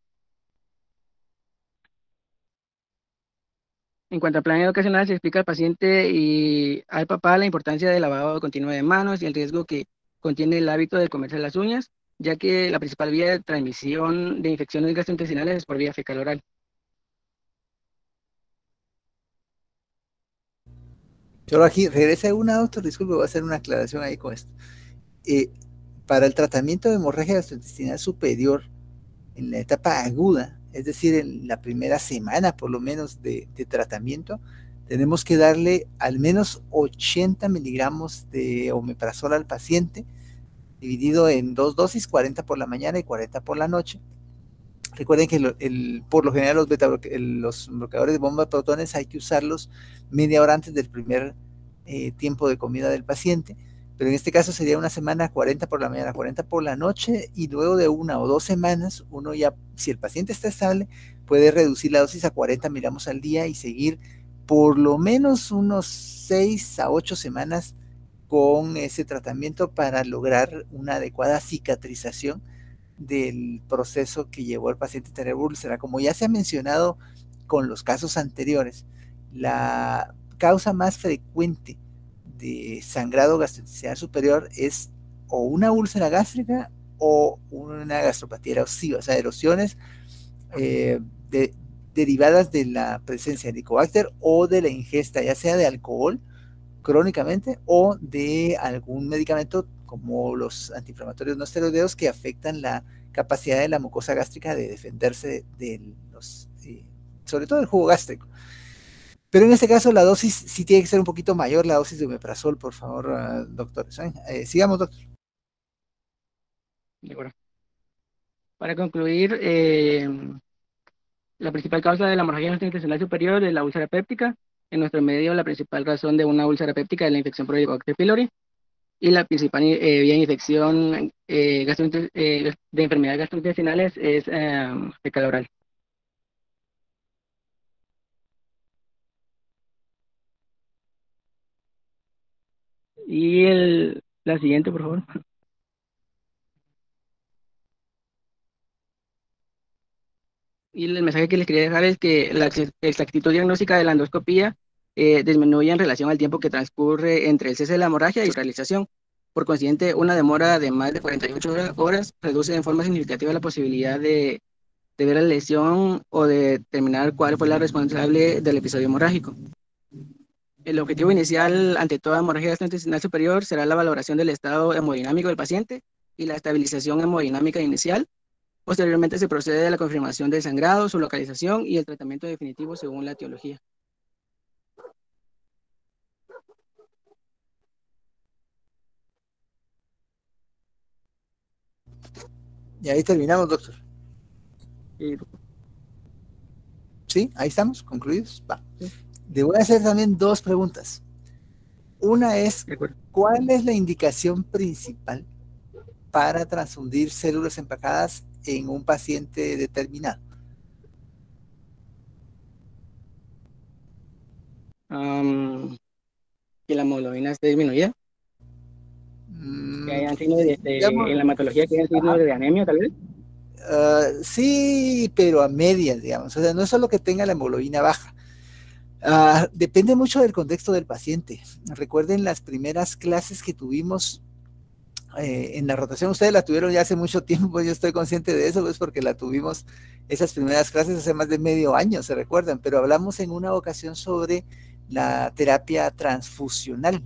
En cuanto al plan educacional, se explica al paciente y al papá la importancia del lavado continuo de manos y el riesgo que contiene el hábito de comerse las uñas, ya que la principal vía de transmisión de infecciones gastrointestinales es por vía fecal oral. Solo aquí, regresa una, doctor, disculpe, voy a hacer una aclaración ahí con esto. Para el tratamiento de hemorragia gastrointestinal superior, en la etapa aguda, es decir, en la primera semana por lo menos de tratamiento, tenemos que darle al menos 80 miligramos de omeprazol al paciente, dividido en 2 dosis, 40 por la mañana y 40 por la noche. Recuerden que por lo general los bloqueadores de bomba de protones hay que usarlos media hora antes del primer tiempo de comida del paciente, pero en este caso sería una semana 40 por la mañana, 40 por la noche, y luego de 1 o 2 semanas, uno ya, si el paciente está estable, puede reducir la dosis a 40 miligramos al día y seguir por lo menos unos 6 a 8 semanas con ese tratamiento para lograr una adecuada cicatrización del proceso que llevó al paciente a tener úlcera. Como ya se ha mencionado con los casos anteriores, la causa más frecuente de sangrado gastrointestinal superior es o una úlcera gástrica o una gastropatía erosiva, o sea, erosiones derivadas de la presencia de Helicobacter o de la ingesta, ya sea de alcohol crónicamente o de algún medicamento como los antiinflamatorios no esteroideos que afectan la capacidad de la mucosa gástrica de defenderse de sobre todo el jugo gástrico. Pero en este caso la dosis sí tiene que ser un poquito mayor, la dosis de omeprazol, por favor, doctores. Sigamos, doctor. De acuerdo. Para concluir, la principal causa de la hemorragia gastrointestinal superior es la úlcera péptica. En nuestro medio, la principal razón de una úlcera péptica es la infección por Helicobacter pylori. Y la principal vía de infección de enfermedades gastrointestinales es fecal oral. Y La siguiente, por favor. Y el mensaje que les quería dejar es que la exactitud diagnóstica de la endoscopía disminuye en relación al tiempo que transcurre entre el cese de la hemorragia y su realización. Por consiguiente, una demora de más de 48 horas reduce en forma significativa la posibilidad de ver la lesión o de determinar cuál fue la responsable del episodio hemorrágico. El objetivo inicial ante toda hemorragia gastrointestinal superior será la valoración del estado hemodinámico del paciente y la estabilización hemodinámica inicial. Posteriormente se procede a la confirmación del sangrado, su localización y el tratamiento definitivo según la etiología. Y ahí terminamos, doctor. Sí, ahí estamos, concluidos. Va. Sí. Le voy a hacer también dos preguntas. Una es, ¿cuál es la indicación principal para transfundir células empacadas en un paciente determinado? Que la hemoglobina esté disminuida. Que hayan signos en la hematología que hayan signos de anemia, tal vez. Sí, pero a medias, digamos. O sea, no es solo que tenga la hemoglobina baja. Depende mucho del contexto del paciente. Recuerden las primeras clases que tuvimos en la rotación. Ustedes la tuvieron ya hace mucho tiempo, yo estoy consciente de eso, pues porque la tuvimos esas primeras clases hace más de medio año, se recuerdan, pero hablamos en una ocasión sobre la terapia transfusional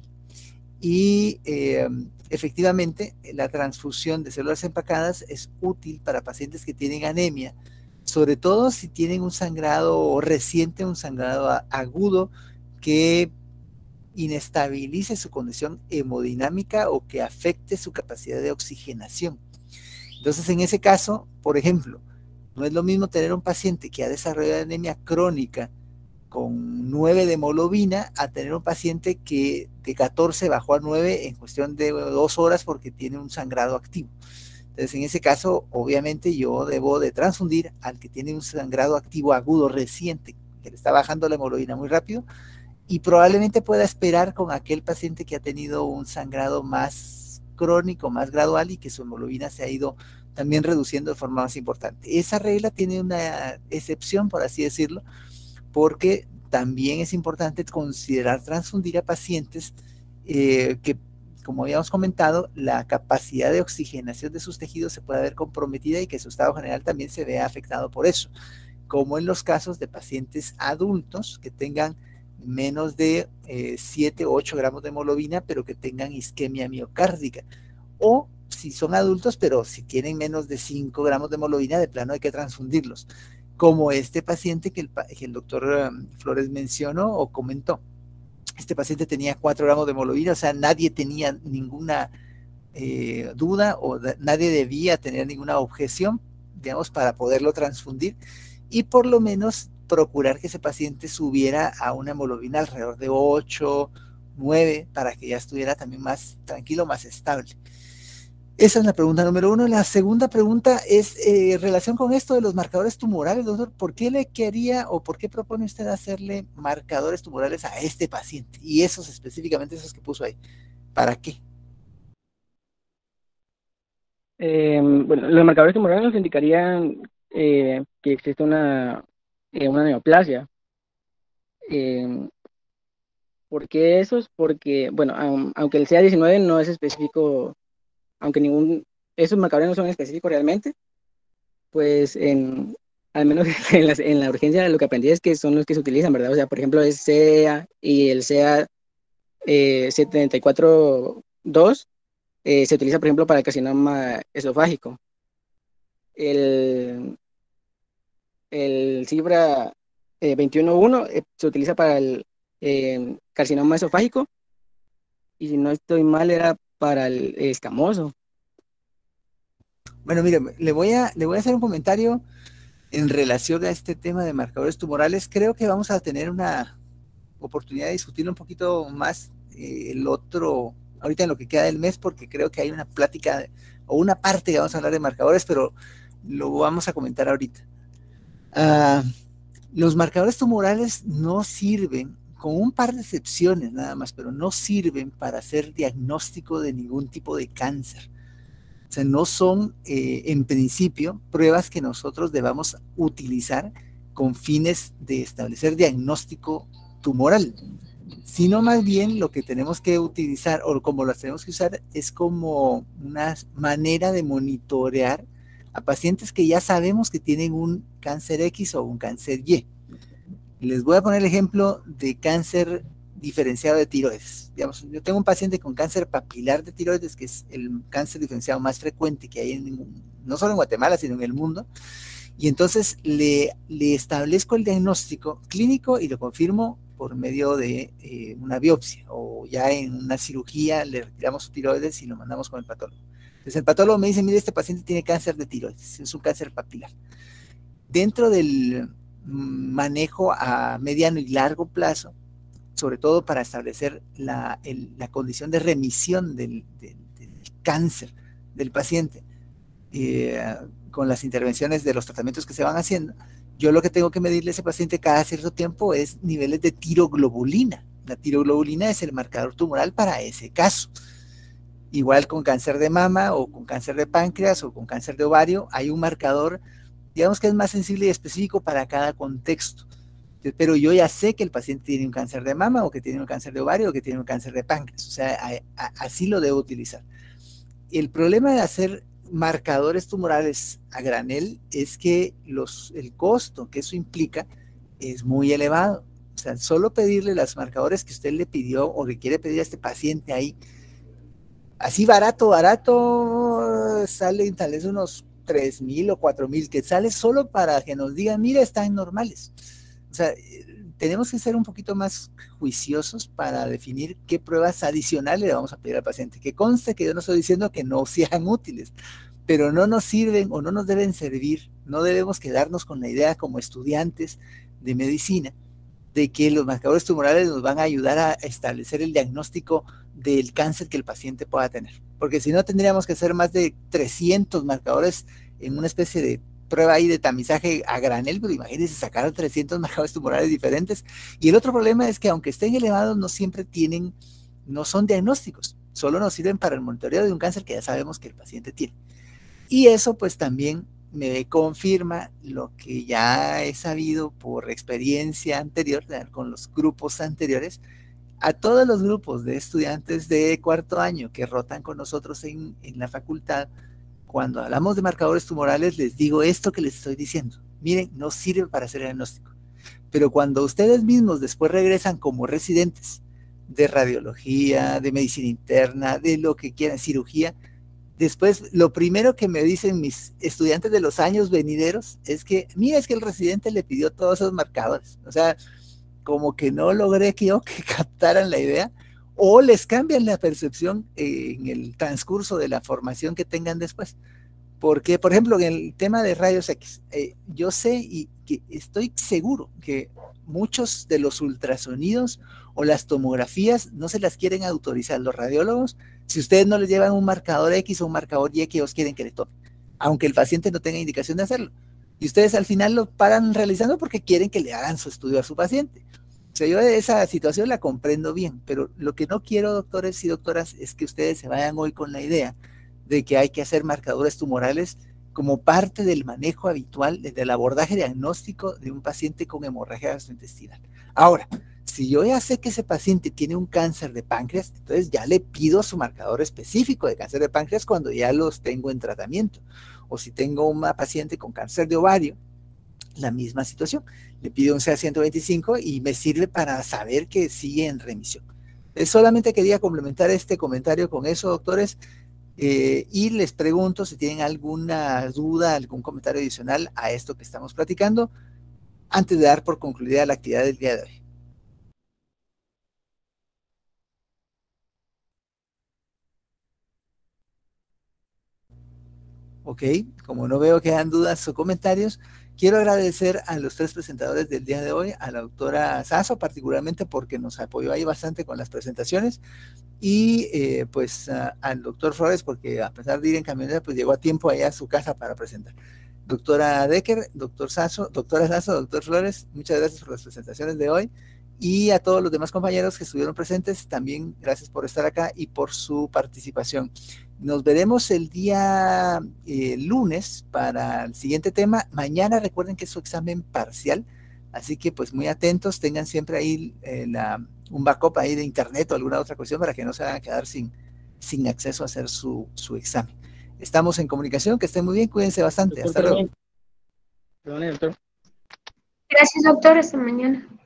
y efectivamente la transfusión de células empacadas es útil para pacientes que tienen anemia, sobre todo si tienen un sangrado reciente, un sangrado agudo que inestabilice su condición hemodinámica o que afecte su capacidad de oxigenación. Entonces, en ese caso, por ejemplo, no es lo mismo tener un paciente que ha desarrollado anemia crónica con 9 de hemoglobina a tener un paciente que de 14 bajó a 9 en cuestión de 2 horas porque tiene un sangrado activo. Entonces, en ese caso, obviamente yo debo de transfundir al que tiene un sangrado activo agudo reciente, que le está bajando la hemoglobina muy rápido, y probablemente pueda esperar con aquel paciente que ha tenido un sangrado más crónico, más gradual y que su hemoglobina se ha ido también reduciendo de forma más importante. Esa regla tiene una excepción, por así decirlo, porque también es importante considerar transfundir a pacientes que, como habíamos comentado, la capacidad de oxigenación de sus tejidos se puede ver comprometida y que su estado general también se vea afectado por eso, como en los casos de pacientes adultos que tengan menos de 7 o 8 gramos de hemoglobina, pero que tengan isquemia miocárdica, o si son adultos, pero si tienen menos de 5 gramos de hemoglobina, de plano hay que transfundirlos, como este paciente que el doctor Flores mencionó o comentó. Este paciente tenía 4 gramos de hemoglobina, o sea, nadie tenía ninguna duda o nadie debía tener ninguna objeción, digamos, para poderlo transfundir, y por lo menos procurar que ese paciente subiera a una hemoglobina alrededor de 8, 9, para que ya estuviera también más tranquilo, más estable. Esa es la pregunta número 1. La segunda pregunta es en relación con esto de los marcadores tumorales, doctor. ¿Por qué le quería o por qué propone usted hacerle marcadores tumorales a este paciente? Y esos específicamente, esos que puso ahí. ¿Para qué? Bueno, los marcadores tumorales nos indicarían que existe una neoplasia. ¿Por qué esos? Porque, bueno, aunque el CA19 no es específico, aunque esos marcadores no son específicos realmente, pues al menos en la urgencia lo que aprendí es que son los que se utilizan, ¿verdad? O sea, por ejemplo, el CA y el CA 74.2 se utiliza, por ejemplo, para el carcinoma esofágico. El CIBRA 21.1 se utiliza para el carcinoma esofágico, y si no estoy mal era para el escamoso. Bueno, mire, le voy a hacer un comentario en relación a este tema de marcadores tumorales. Creo que vamos a tener una oportunidad de discutirlo un poquito más ahorita en lo que queda del mes, porque creo que hay una plática o una parte que vamos a hablar de marcadores, pero lo vamos a comentar ahorita. Los marcadores tumorales no sirven con un par de excepciones nada más, pero no sirven para hacer diagnóstico de ningún tipo de cáncer. O sea, no son, en principio, pruebas que nosotros debamos utilizar con fines de establecer diagnóstico tumoral, sino más bien lo que tenemos que utilizar, o como las tenemos que usar, es como una manera de monitorear a pacientes que ya sabemos que tienen un cáncer X o un cáncer Y. Les voy a poner el ejemplo de cáncer diferenciado de tiroides. Digamos, yo tengo un paciente con cáncer papilar de tiroides, que es el cáncer diferenciado más frecuente que hay no solo en Guatemala, sino en el mundo. Y entonces le establezco el diagnóstico clínico y lo confirmo por medio de una biopsia, o ya en una cirugía le retiramos su tiroides y lo mandamos con el patólogo. Entonces el patólogo me dice, mire, este paciente tiene cáncer de tiroides, es un cáncer papilar. Dentro del manejo a mediano y largo plazo, sobre todo para establecer la condición de remisión del cáncer del paciente, con las intervenciones de los tratamientos que se van haciendo, yo lo que tengo que medirle a ese paciente cada cierto tiempo es niveles de tiroglobulina. La tiroglobulina es el marcador tumoral para ese caso. Igual con cáncer de mama o con cáncer de páncreas o con cáncer de ovario, hay un marcador, digamos que es más sensible y específico para cada contexto. Pero yo ya sé que el paciente tiene un cáncer de mama o que tiene un cáncer de ovario o que tiene un cáncer de páncreas. O sea, así lo debo utilizar. El problema de hacer marcadores tumorales a granel es que el costo que eso implica es muy elevado. O sea, solo pedirle los marcadores que usted le pidió o le quiere pedir a este paciente ahí, así barato, sale tal vez unos 3,000 o 4,000 quetzales solo para que nos digan, mira, están normales. O sea, tenemos que ser un poquito más juiciosos para definir qué pruebas adicionales le vamos a pedir al paciente. Que conste que yo no estoy diciendo que no sean útiles, pero no nos sirven o no nos deben servir. No debemos quedarnos con la idea como estudiantes de medicina de que los marcadores tumorales nos van a ayudar a establecer el diagnóstico del cáncer que el paciente pueda tener. Porque si no, tendríamos que hacer más de 300 marcadores en una especie de prueba ahí de tamizaje a granel, pero imagínense sacar 300 marcadores tumorales diferentes. Y el otro problema es que aunque estén elevados, no siempre no son diagnósticos, solo nos sirven para el monitoreo de un cáncer que ya sabemos que el paciente tiene. Y eso pues también me confirma lo que ya he sabido por experiencia anterior, con los grupos anteriores, a todos los grupos de estudiantes de cuarto año que rotan con nosotros en la facultad. Cuando hablamos de marcadores tumorales, les digo esto que les estoy diciendo. Miren, no sirve para hacer diagnóstico. Pero cuando ustedes mismos después regresan como residentes de radiología, de medicina interna, de lo que quieran, cirugía, después lo primero que me dicen mis estudiantes de los años venideros es que, mira, es que el residente le pidió todos esos marcadores. O sea, como que no logré que captaran la idea, o les cambian la percepción en el transcurso de la formación que tengan después. Porque, por ejemplo, en el tema de rayos X, yo sé y que estoy seguro que muchos de los ultrasonidos o las tomografías no se las quieren autorizar los radiólogos si ustedes no les llevan un marcador X o un marcador Y que ellos quieren que le tomen, aunque el paciente no tenga indicación de hacerlo. Y ustedes al final lo paran realizando porque quieren que le hagan su estudio a su paciente. O sea, yo esa situación la comprendo bien, pero lo que no quiero, doctores y doctoras, es que ustedes se vayan hoy con la idea de que hay que hacer marcadores tumorales como parte del manejo habitual del abordaje diagnóstico de un paciente con hemorragia gastrointestinal. Ahora, si yo ya sé que ese paciente tiene un cáncer de páncreas, entonces ya le pido su marcador específico de cáncer de páncreas cuando ya los tengo en tratamiento. O si tengo una paciente con cáncer de ovario, la misma situación. Le pido un CA-125 y me sirve para saber que sigue en remisión. Solamente quería complementar este comentario con eso, doctores, y les pregunto si tienen alguna duda, algún comentario adicional a esto que estamos platicando, antes de dar por concluida la actividad del día de hoy. Ok, como no veo que hayan dudas o comentarios, quiero agradecer a los tres presentadores del día de hoy, a la doctora Sasso particularmente porque nos apoyó ahí bastante con las presentaciones, y pues al doctor Flores porque a pesar de ir en camioneta, pues llegó a tiempo allá a su casa para presentar. Doctora Decker, doctora Sasso, doctor Flores, muchas gracias por las presentaciones de hoy Y a todos los demás compañeros que estuvieron presentes, también gracias por estar acá y por su participación. Nos veremos el día lunes para el siguiente tema. Mañana recuerden que es su examen parcial, así que pues muy atentos, tengan siempre ahí un backup ahí de internet o alguna otra cuestión para que no se van a quedar sin acceso a hacer su examen. Estamos en comunicación, que estén muy bien, cuídense bastante, hasta luego. Perdón, doctor. Gracias, doctor. Hasta mañana.